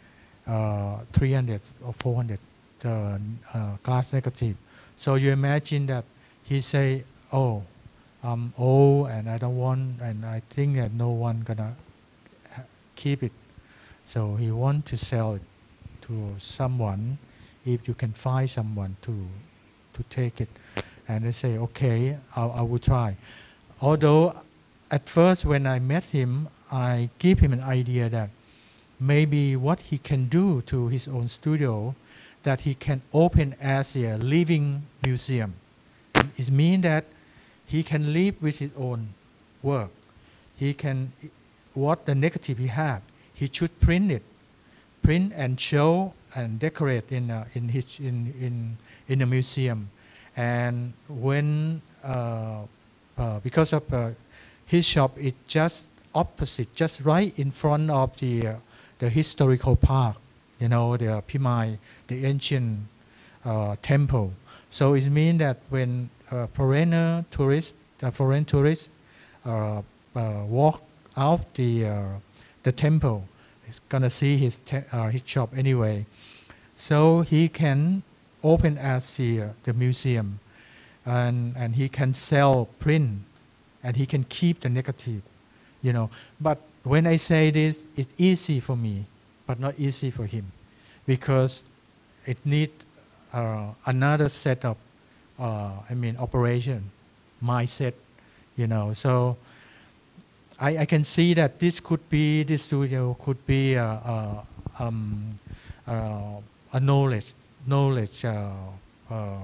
uh, three hundred or four hundred uh, uh, glass negative. So you imagine that he say, "Oh, I'm old and I don't want, and I think that no one gonna ha- keep it." So he want to sell it to someone, if you can find someone to to take it. And they say, "Okay, I'll, I will try." Although at first when I met him, I give him an idea that maybe what he can do to his own studio, that he can open as a living museum. It means that he can live with his own work. He can, what the negative he have, he should print it, print and show and decorate in uh, in his in in in a museum. And when uh, uh, because of uh, his shop is just opposite, just right in front of the uh, the historical park, you know, the Pimai, the ancient uh, temple. So it means that when uh, foreigner tourists, uh, foreign tourists, uh, uh, walk out the uh, the temple, he's gonna see his te- uh, his shop anyway. So he can open as the uh, the museum, and and he can sell print, and he can keep the negative, you know. But when I say this, it's easy for me, but not easy for him, because it needs uh, another set of, uh, I mean, operation, mindset, you know. So I, I can see that this could be, this studio could be a, a, um, uh, a knowledge, knowledge, uh, uh,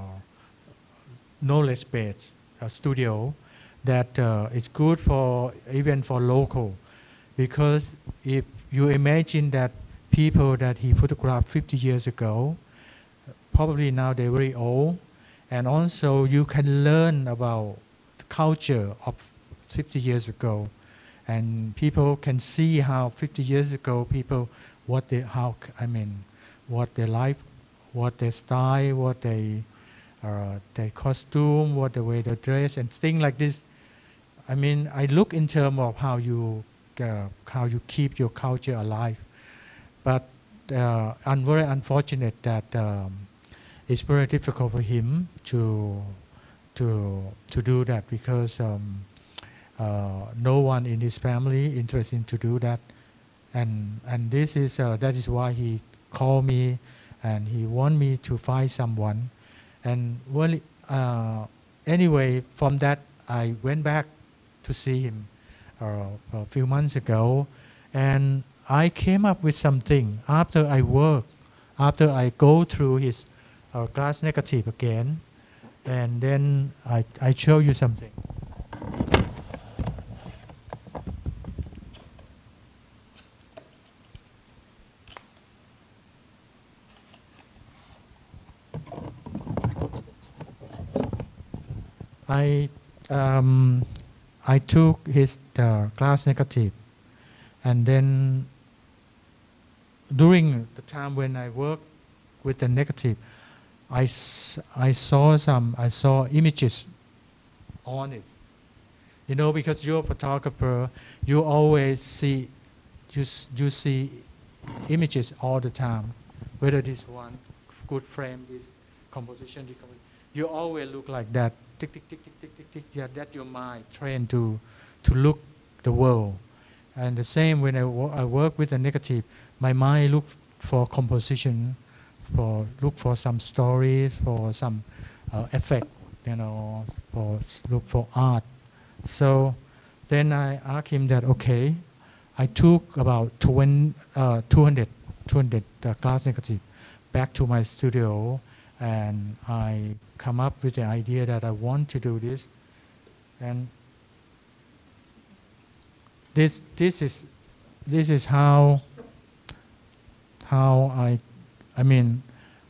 knowledge-based uh, studio that uh, is good for even for local, because if you imagine that people that he photographed fifty years ago, probably now they're very old, and also you can learn about the culture of fifty years ago, and people can see how fifty years ago people, what they, how, I mean, what their life, what their style, what they, uh, their costume, what the way they dress, and things like this. I mean, I look in terms of how you, uh, how you keep your culture alive. But uh, I'm very unfortunate that um, it's very difficult for him to to to do that, because um, uh, no one in his family interested to do that, and and this is uh, that is why he called me, and he want me to find someone, and well, uh, anyway, from that I went back to see him uh, a few months ago, and I came up with something after I work, after I go through his uh, glass negative again, and then I, I show you something. I, um, I took his uh, glass negative, and then during the time when I worked with the negative, I, s- I saw some, I saw images on it. You know, because you're a photographer, you always see, you, s- you see images all the time. Whether this one, good frame, this composition, this composition, you always look like that. Tick, tick, tick, tick, tick, tick, tick. Yeah, that's your mind trained to, to look the world. And the same when I, wo- I work with the negative, my mind look for composition, for look for some stories, for some uh, effect, you know, for look for art. So then I asked him that, okay, I took about twenty, uh, two hundred, two hundred uh, glass negative back to my studio, and I come up with the idea that I want to do this, and this this is this is how how I I mean,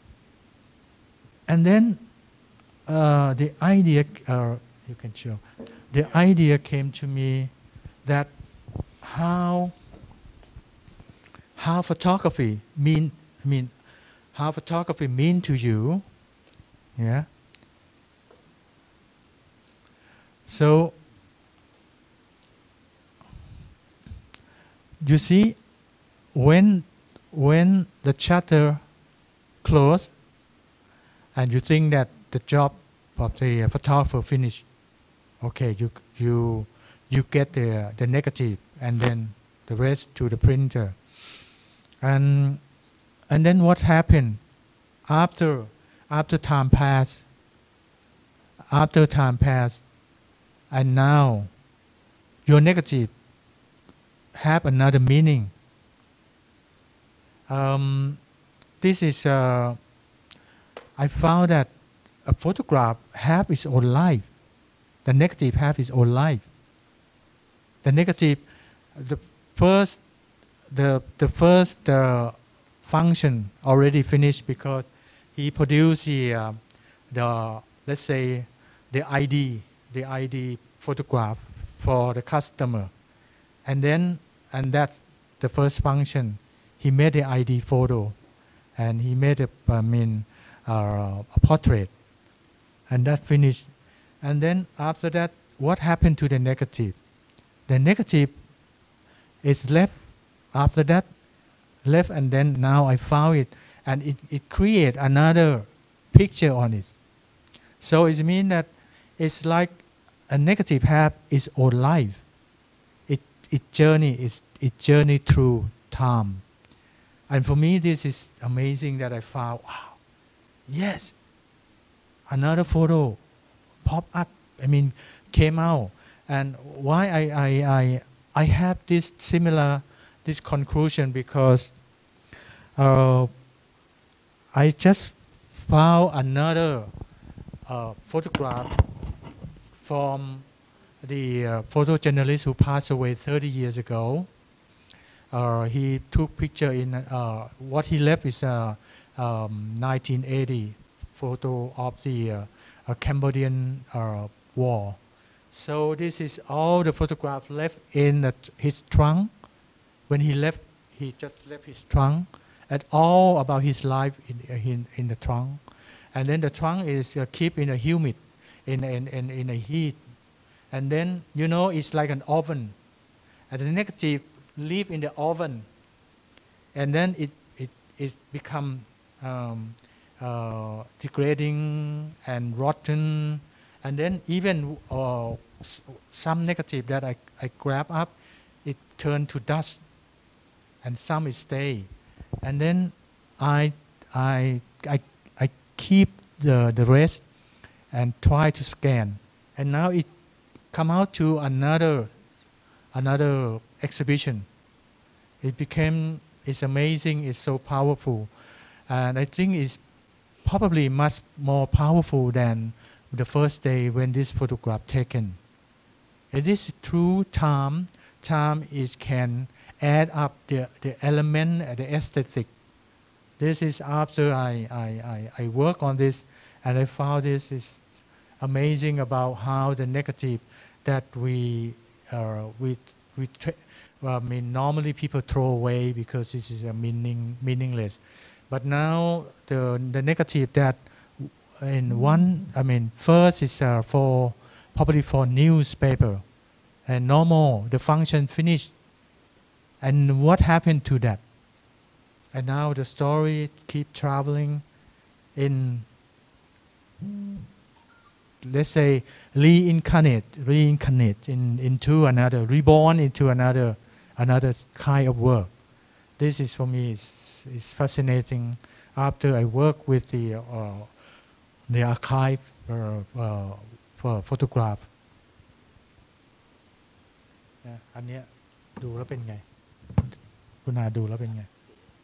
and then uh, the idea uh, you can show the idea came to me that how how photography mean, I mean, how photography mean to you. Yeah. So you see, when when the shutter close, and you think that the job of the photographer finished, okay, you you you get the the negative and then the rest to the printer, and and then what happened after after time passed, after time passed, and now your negative have another meaning. Um, this is, uh, I found that a photograph have its own life. The negative have its own life. The negative, the first, the the first uh, function already finished because he produced the, uh, the let's say the I D, the I D photograph for the customer, and then and that's the first function. He made the I D photo, and he made a, I mean, uh, a portrait, and that finished. And then after that, what happened to the negative? The negative is left after that, left, and then now I found it, and it, it created another picture on it. So it means that it's like a negative have its own life. It it journey is it journey through time. And for me, this is amazing that I found, wow, yes, another photo popped up, I mean, came out. And why I, I, I, I have this similar, this conclusion, because uh, I just found another uh, photograph from the uh, photojournalist who passed away thirty years ago. Uh, he took picture in, uh, what he left is a um, nineteen eighty photo of the uh, uh, Cambodian uh, war. So this is all the photograph left in the, his trunk. When he left, he just left his trunk, and all about his life in, in, in the trunk. And then the trunk is uh, kept in a humid, in, in, in, in a heat. And then, you know, it's like an oven. And the negative live in the oven, and then it it it become um, uh, degrading and rotten, and then even uh, some negative that I, I grab up, it turned to dust, and some it stay, and then I I I I keep the the rest and try to scan, and now it come out to another another exhibition. It became, it's amazing, it's so powerful. And I think it's probably much more powerful than the first day when this photograph taken. It is through time, time is can add up the, the element, the aesthetic. This is after I, I, I, I work on this, and I found this is amazing about how the negative that we, uh, we We tra- well, I mean, normally people throw away because it is a meaning meaningless, but now the the negative that in one, I mean, first is uh, for probably for newspaper, and no more. The function finished, and what happened to that? And now the story keep traveling in, let's say, reincarnate, reincarnate in, into another, reborn into another, another kind of work. This is for me is, is fascinating. After I work with the uh, the archive uh, uh, for photograph. อันเนี้ยดูแล้วเป็นไงคุณอาดูแล้วเป็นไง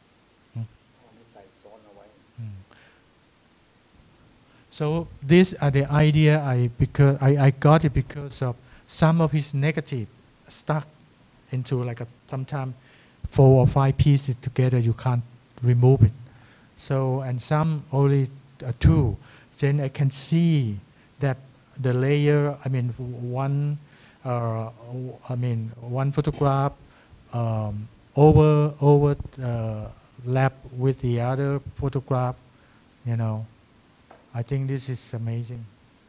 So these are the idea I because I, I got it because of some of his negative stuck into like a sometimes four or five pieces together, you can't remove it. So and some only uh, two. Then I can see that the layer. I mean one. Uh, I mean one photograph um, over over uh, lap with the other photograph, you know. I think this is amazing.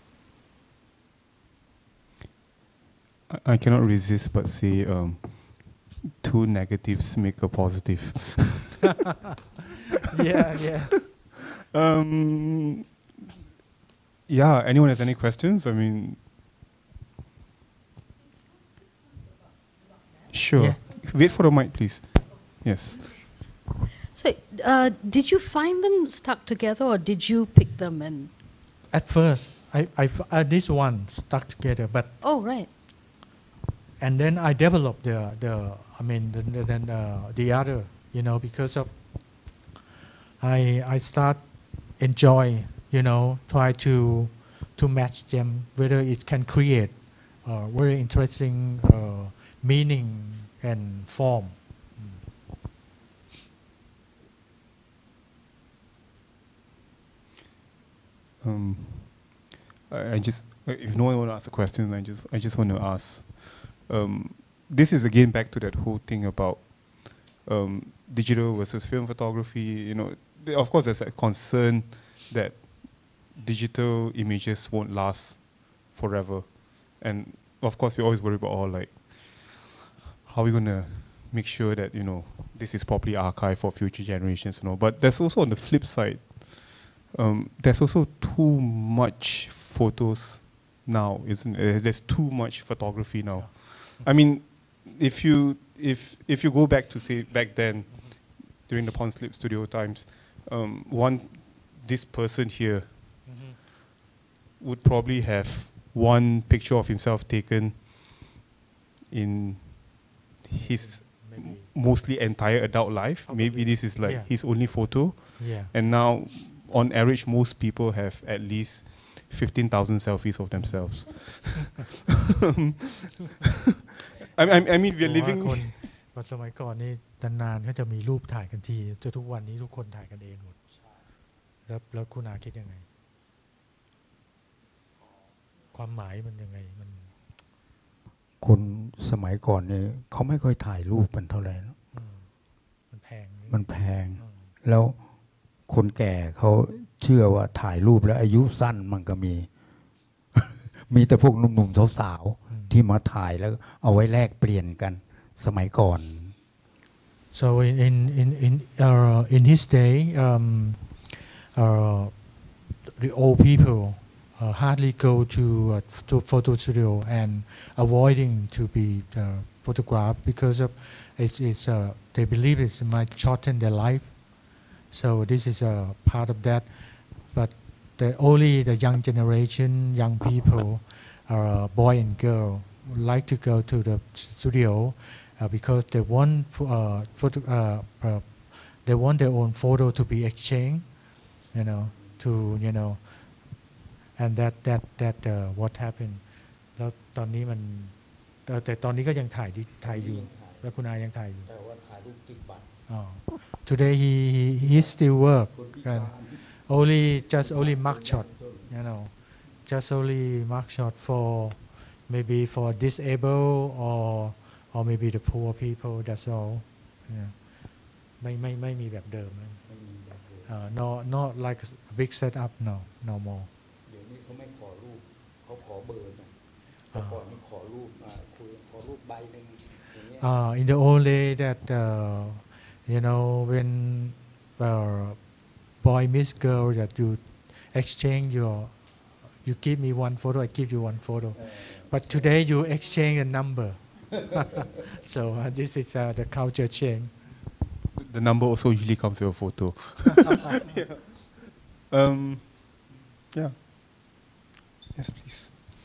I, I cannot resist but say um, two negatives make a positive. Yeah, yeah. Um, yeah, anyone has any questions? I mean, sure. Yeah. Wait for the mic, please. Yes. So, uh, did you find them stuck together, or did you pick them? And At first, I, I f- uh, this one stuck together, but oh, right. and then I developed the the I mean the the, the, uh, the other, you know, because of I I start enjoy, you know, try to to match them, whether it can create uh, very interesting uh, meaning and form. Um, I, I just, if no one want to ask a question, I just, I just want to ask. Um, this is again back to that whole thing about um, digital versus film photography. You know, th- of course, there's a concern that digital images won't last forever, and of course, we always worry about all like, how are we gonna make sure that you know this is properly archived for future generations, you know? But there's also on the flip side. Um, there's also too much photos now, isn't it? There's too much photography now. I mean, if you if if you go back to say back then, during the Pornsilip studio times, um, one this person here Mm-hmm. would probably have one picture of himself taken in his Maybe. mostly entire adult life. Maybe this is like Yeah. his only photo, Yeah. and now, on average, most people have at least fifteen thousand selfies of themselves. I, I, I mean, we're เพราะว่า living. คนว่าสมัยก่อนนี่นานๆเขาจะมีรูปถ่ายกันทีจนทุกวันนี้ทุกคนถ่ายกันเองหมดแล้วแล้วคุณอาคิดยังไง ความหมายมันยังไงมันคนสมัยก่อนเนี่ยเขาไม่ค่อยถ่ายรูปกันเท่าไหร่นะอืมมันแพงมันแพงอืมแล้วคนแก่เขาเชื่อว่าถ่ายรูปแล้วอายุสั้นมันก็มี มีแต่พวกหนุ่มๆสาวๆที่มาถ่ายแล้วเอาไว้แลกเปลี่ยนกันสมัยก่อน so in in in in uh, in his day um, uh, the old people uh, hardly go to uh, to photo studio and avoiding to be uh, photographed because of it, it's uh, they believe it might shorten their life. So this is a part of that, but the only the young generation, young people, uh, boy and girl, like to go to the studio uh, because they want uh, photo, uh, uh, they want their own photo to be exchanged, you know, to you know, and that that that uh, what happened. แล้วตอนนี้มันแต่แต่ตอนนี้ก็ยังถ่ายดิถ่ายอยู่แล้วคุณอายังถ่ายอยู่แต่ว่าถ่ายรูปติดบัตร Oh. Today he, he he still work and only just only mark shot, you know, just only mark shot for maybe for disabled or or maybe the poor people. That's all. Yeah. ไม่ไม่ไม่มีแบบเดิมนะ uh, no not like a big setup. No no more. เดี๋ยวนี้เขาไม่ขอรูปเขาขอเบอร์นะแต่ก่อนนี่ขอรูปอ่าคุยขอรูปใบหนึ่งอย่างเงี้ย Uh, in the old day that uh, you know when uh, boy meets girl that you exchange your you give me one photo I give you one photo but today you exchange a number so uh, this is uh, the culture change. The number also usually comes with a photo. Yeah. Um, yeah. Yes, please.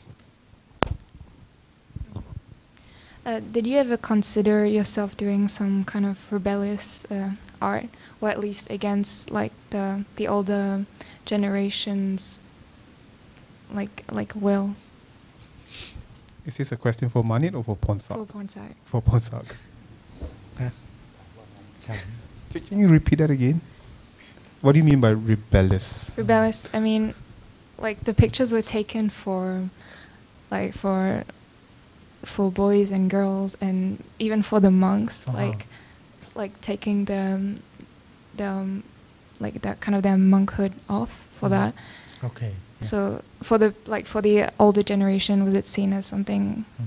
Uh, did you ever consider yourself doing some kind of rebellious uh, art, or at least against like the the older generations, like like will? Is this a question for Manit or for Pornsark? For Pornsark. For Pornsark. Huh? Can, can you repeat that again? What do you mean by rebellious? Rebellious. I mean, like the pictures were taken for, like for, for boys and girls, and even for the monks. Uh-huh. Like, like taking the um, the um, like that kind of their monkhood off for that. Okay. Yeah. So for the like for the older generation, was it seen as something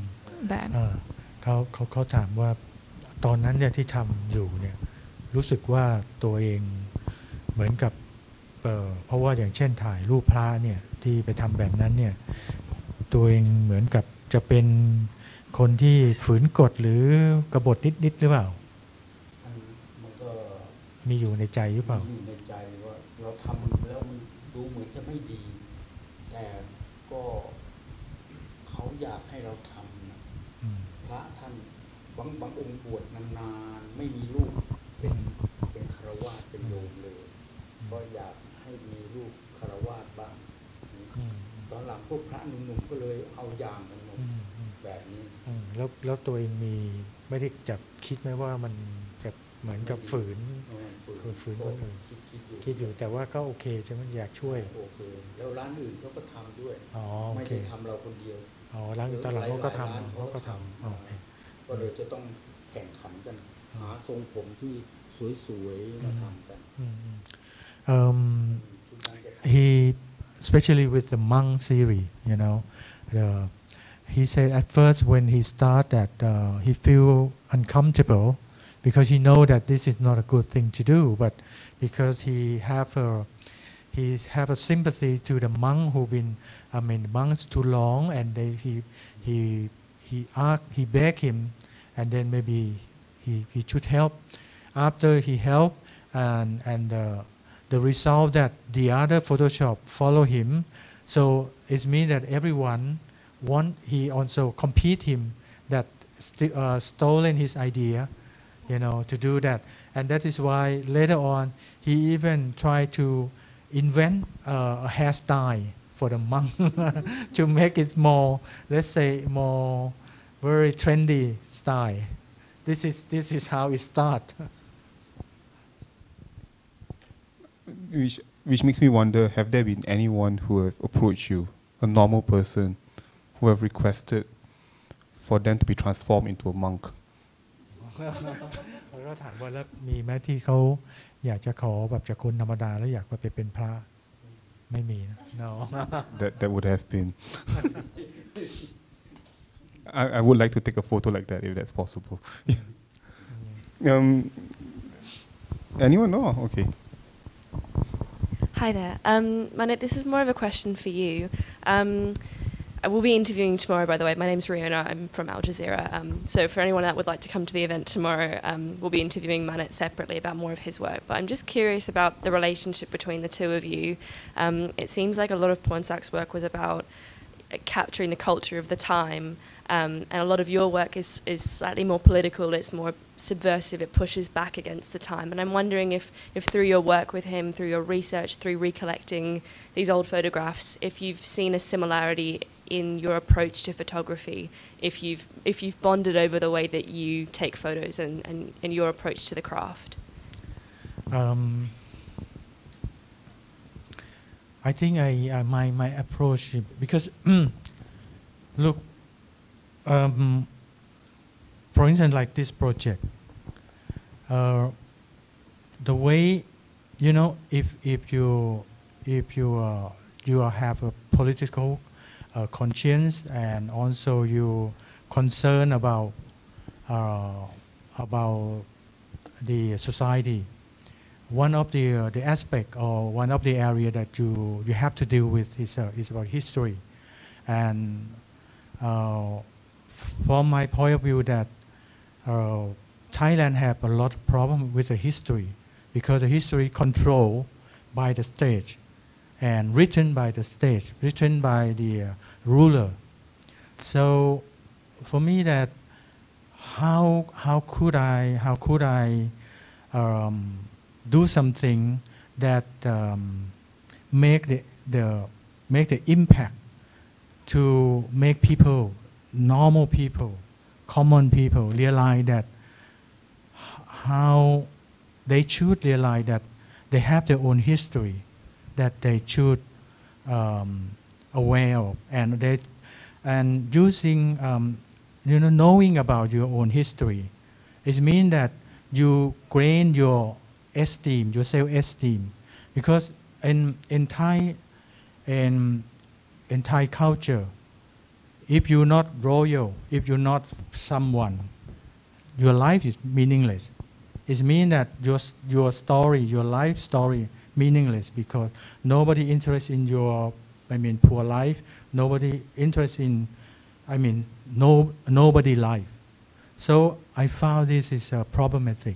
bad? เอ่อเขาเขาเขาถามว่าตอนนั้นเนี่ยที่ทำอยู่เนี่ยรู้สึกว่าตัวเองเหมือนกับเอ่อเพราะว่าอย่างเช่นถ่ายรูปพระเนี่ยที่ไปทำแบบนั้นเนี่ยตัวเองเหมือนกับจะเป็นคนที่ฝืนกฎหรือกบฏนิดๆหรือเปล่าอันนี้มันก็มีอยู่ในใจหรือเปล่าอยู่ในใจว่าเราทำแล้วมันดูเหมือนจะไม่ดี แต่ก็เขาอยากให้เราทำนะอืมพระท่านบางบางองค์บวชนานๆไม่มีลูกเป็นเป็นฆราวาสเป็นโยมเลยก็อยากให้มีลูกฆราวาสบ้างอืมตอนหลังพวกพระหนุ่มๆก็เลยเอาอย่างกันหมดอืมอืมแบบนี้อืมแล้วแล้วตัวเองมีไม่ได้จับคิดไหมว่ามันจะเหมือนกับฝืนเออฝืนคือฝืนคนอื่นคิดคิดอยู่คิดอยู่แต่ว่าก็โอเคใช่ไหมอยากช่วยโอเคแล้วร้านอื่นเขาก็ทำด้วยอ๋อโอไม่เคได้ทำเราคนเดียวอ๋อร้านตอนหลังเขาก็ทำหลายๆเขาก็ทำร้านโอเคก็เลยจะต้องแข่งขันกัน หาทรงผมที่สวยๆมาทำกันอืมอืม um, ชุดนั้นจะท he especially with the monk series you know the, he said at first when he start that uh, he feel uncomfortable because he know that this is not a good thing to do but because he have a he have a sympathy to the monk who been I mean monks too long and they, he he he asked he begged him and then maybe he he should help after he helped and and uh, the result that the other Photoshop follow him so it means that everyone want he also compete him that st- uh, stolen his idea you know to do that and that is why later on he even tried to invent uh, a hairstyle for the monk to make it more let's say more very trendy style this is this is how it start Which, which makes me wonder, have there been anyone who have approached you, a normal person, who have requested for them to be transformed into a monk? แล้วก็ถามว่าแล้วมีไหมที่เขาอยากจะขอแบบจากคนธรรมดาแล้วอยากไปเป็นพระไม่มีนะ no That, that would have been. I, I would like to take a photo like that if that's possible. um, anyone? No? Okay. Hi there. Um, Manit, this is more of a question for you. Um, I will be interviewing tomorrow, by the way. My name's Riona. I'm from Al Jazeera. Um, so for anyone that would like to come to the event tomorrow, um, we'll be interviewing Manit separately about more of his work. But I'm just curious about the relationship between the two of you. Um, it seems like a lot of Pornsark's work was about capturing the culture of the time. Um, and a lot of your work is, is slightly more political, it's more subversive, it pushes back against the time. And I'm wondering if, if through your work with him, through your research, through recollecting these old photographs, if you've seen a similarity in your approach to photography, if you've, if you've bonded over the way that you take photos and, and, and your approach to the craft. um, I think I, uh, my, my approach because look Um, for instance, like this project, uh, the way, you know, if if you if you uh, you have a political uh, conscience and also you concern about uh, about the society, one of the uh, the aspect or one of the area that you you have to deal with is uh, is about history, and. Uh, From my point of view, that uh, Thailand have a lot of problem with the history because the history controlled by the state and written by the state, written by the uh, ruler. So, for me, that how how could I how could I um, do something that um, make the the make the impact to make people. Normal people, common people realize that how they should realize that they have their own history that they should um, aware of and they and using um, you know knowing about your own history it means that you gain your esteem, your self-esteem, because in in Thai in in Thai culture, if you're not royal, if you're not someone, your life is meaningless. It means that your your story, your life story, meaningless because nobody interested in your, I mean, poor life. Nobody interested in, I mean, no nobody life. So I found this is uh, problematic.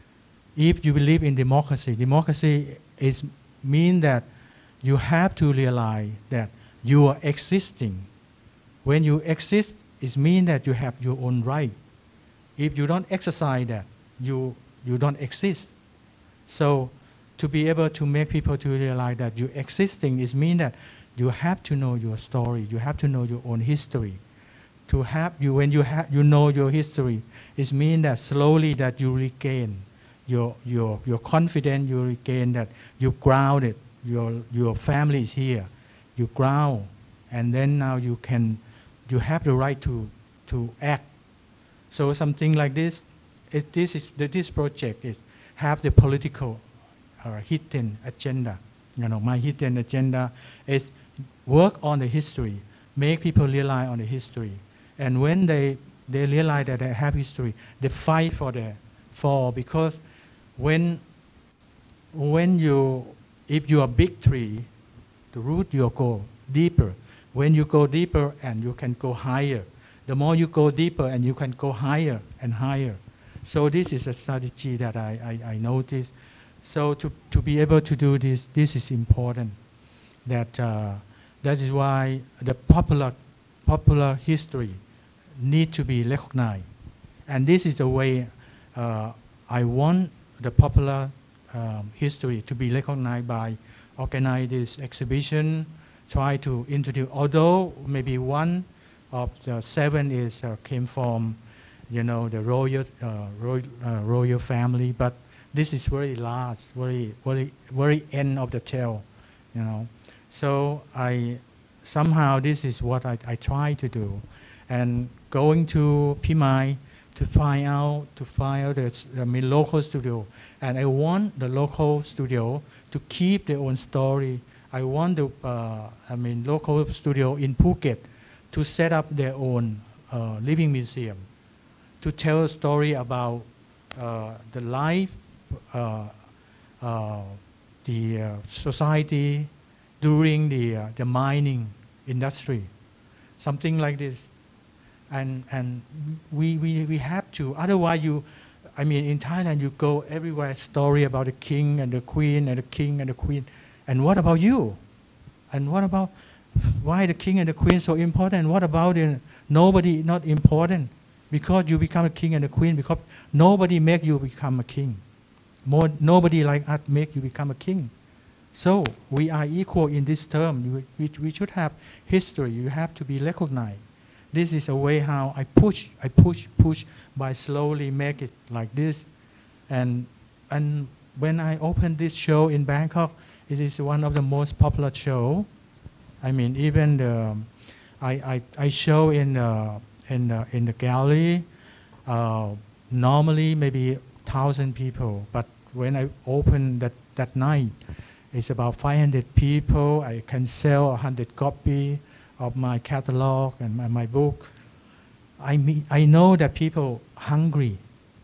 If you believe in democracy, democracy is mean that you have to realize that you are existing. When you exist, it means that you have your own right. If you don't exercise that, you you don't exist. So to be able to make people to realize that you're existing is mean that you have to know your story. You have to know your own history. To have you when you have you know your history, it means that slowly that you regain your your your confidence. You regain that you grounded. Your your family is here. You ground, and then now you can you have the right to to act. So something like this, it, this is this project is have the political uh, hidden agenda. You know, my hidden agenda is work on the history, make people realize on the history, and when they they realize that they have history, they fight for the for because when when you if you are big tree, the root you go deeper. When you go deeper and you can go higher, the more you go deeper and you can go higher and higher. So this is a strategy that I, I, I noticed. So to, to be able to do this, this is important. That uh, that is why the popular popular history need to be recognized, and this is the way uh, I want the popular um, history to be recognized by organize this exhibition. Try to introduce, although maybe one of the seven is uh, came from, you know, the royal uh, royal, uh, royal family, but this is very large, very very very end of the tail, you know. So I somehow this is what I, I try to do, and going to Pimai to find out to find out the I mean, local studio, and I want the local studio to keep their own story. I want the uh, I mean local studio in Phuket to set up their own uh, living museum, to tell a story about uh, the life, uh, uh, the uh, society during the uh, the mining industry, something like this, and and we we we have to. Otherwise, you, I mean, in Thailand, you go everywhere story about the king and the queen and the king and the queen. And what about you? And what about why the king and the queen so important? What about it? Nobody not important because you become a king and a queen because nobody make you become a king. More, nobody like us make you become a king. So we are equal in this term. We, we should have history. You have to be recognized. This is a way how I push, I push, push by slowly make it like this. And and when I opened this show in Bangkok, it is one of the most popular show. I mean, even the, I, I, I show in uh, in uh, in the gallery. Uh, normally, maybe thousand people, but when I open that that night, it's about five hundred people. I can sell a hundred copy of my catalog and my, my book. I mean, I know that people hungry,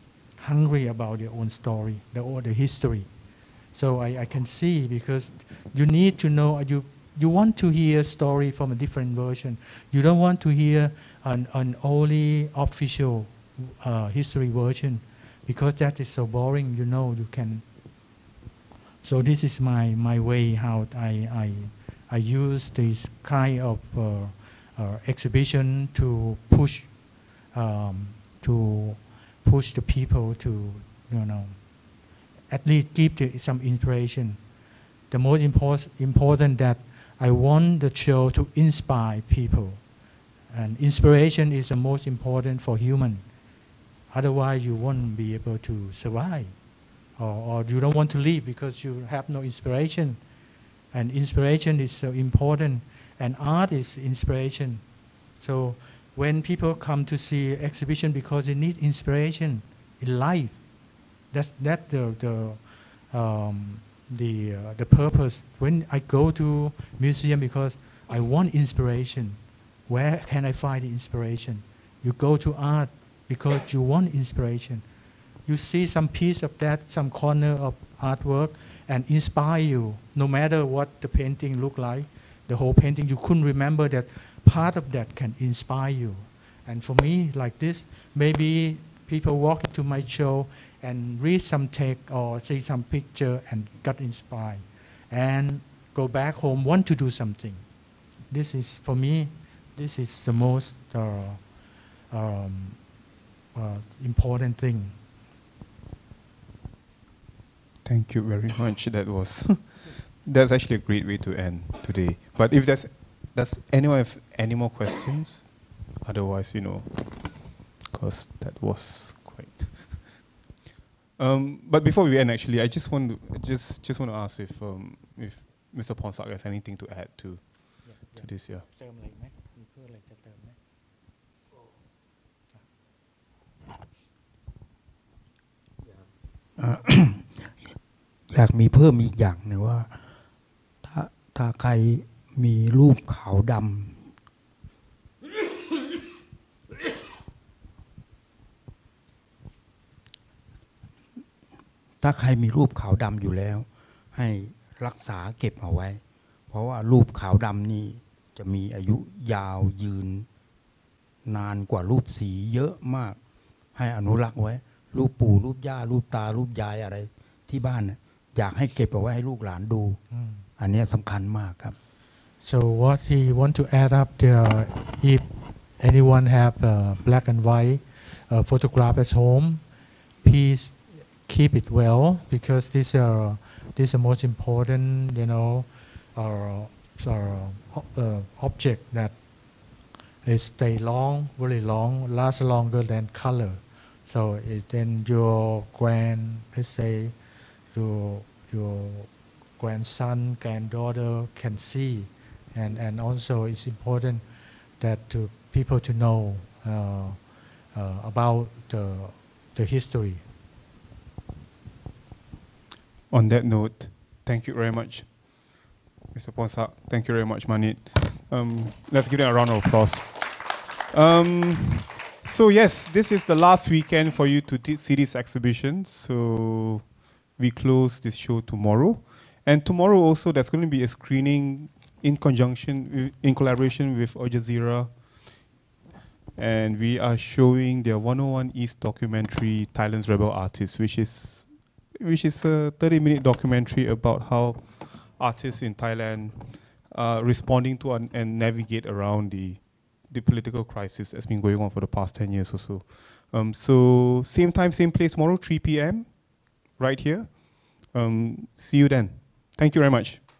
hungry about their own story, their own the history. So I, I can see because you need to know, you, you want to hear a story from a different version. You don't want to hear an, an only official uh, history version because that is so boring, you know, you can. So this is my, my way how I, I, I use this kind of uh, uh, exhibition to push, um, to push the people to, you know, at least give the, some inspiration. The most import, important that I want the show to inspire people. And inspiration is the most important for human. Otherwise you won't be able to survive. Or, or you don't want to live because you have no inspiration. And inspiration is so important. And art is inspiration. So when people come to see exhibition because they need inspiration in life, That's that the the um, the uh, the purpose. When I go to museum, because I want inspiration. Where can I find the inspiration? You go to art because you want inspiration. You see some piece of that, some corner of artwork, and inspire you. No matter what the painting look like, the whole painting, you couldn't remember that part of that can inspire you. And for me, like this, maybe people walk into my show and read some text or see some picture and got inspired, and go back home, want to do something. This is, for me, this is the most uh, um, uh, important thing. Thank you very much. That was that's actually a great way to end today. But if there's does anyone have any more questions? Otherwise, you know, because that was quite. um, but before we end, actually, I just want to just just want to ask if um, if Mister Pornsark has anything to add to yeah, to yeah. this. Yeah. อยากมีเพิ่มอีกอย่างหนึ่งว่าถ้าถ้าใครมีรูปขาวดำถ้าใครมีรูปขาวดำอยู่แล้วให้รักษาเก็บเอาไว้เพราะว่ารูปขาวดำนี่จะมีอายุยาวยืนนานกว่ารูปสีเยอะมากให้อนุรักษ์ไว้รูปปู่รูปย่ารูปตารูปยายอะไรที่บ้านอยากให้เก็บเอาไว้ให้ลูกหลานดูอันนี้สำคัญมากครับ So what he want to add up there, if anyone have uh, black and white uh, photograph at home, please keep it well because this are uh, this is the most important, you know, uh, uh, uh, object that is stay long, very long, last longer than color. So it, then your grand, let's say, your your grandson, granddaughter can see, and and also it's important that to people to know uh, uh, about the the history. On that note, thank you very much, Mister Pornsark. Thank you very much, Manit. Um, let's give them a round of applause. Um, so yes, this is the last weekend for you to see this exhibition. So we close this show tomorrow. And tomorrow also there's going to be a screening in conjunction, with, in collaboration with Al Jazeera. And we are showing their one oh one East documentary, Thailand's Rebel Artists, which is which is a thirty minute documentary about how artists in Thailand are responding to and, and navigate around the, the political crisis that's been going on for the past ten years or so. Um, so same time, same place tomorrow, three p m right here. Um, see you then. Thank you very much.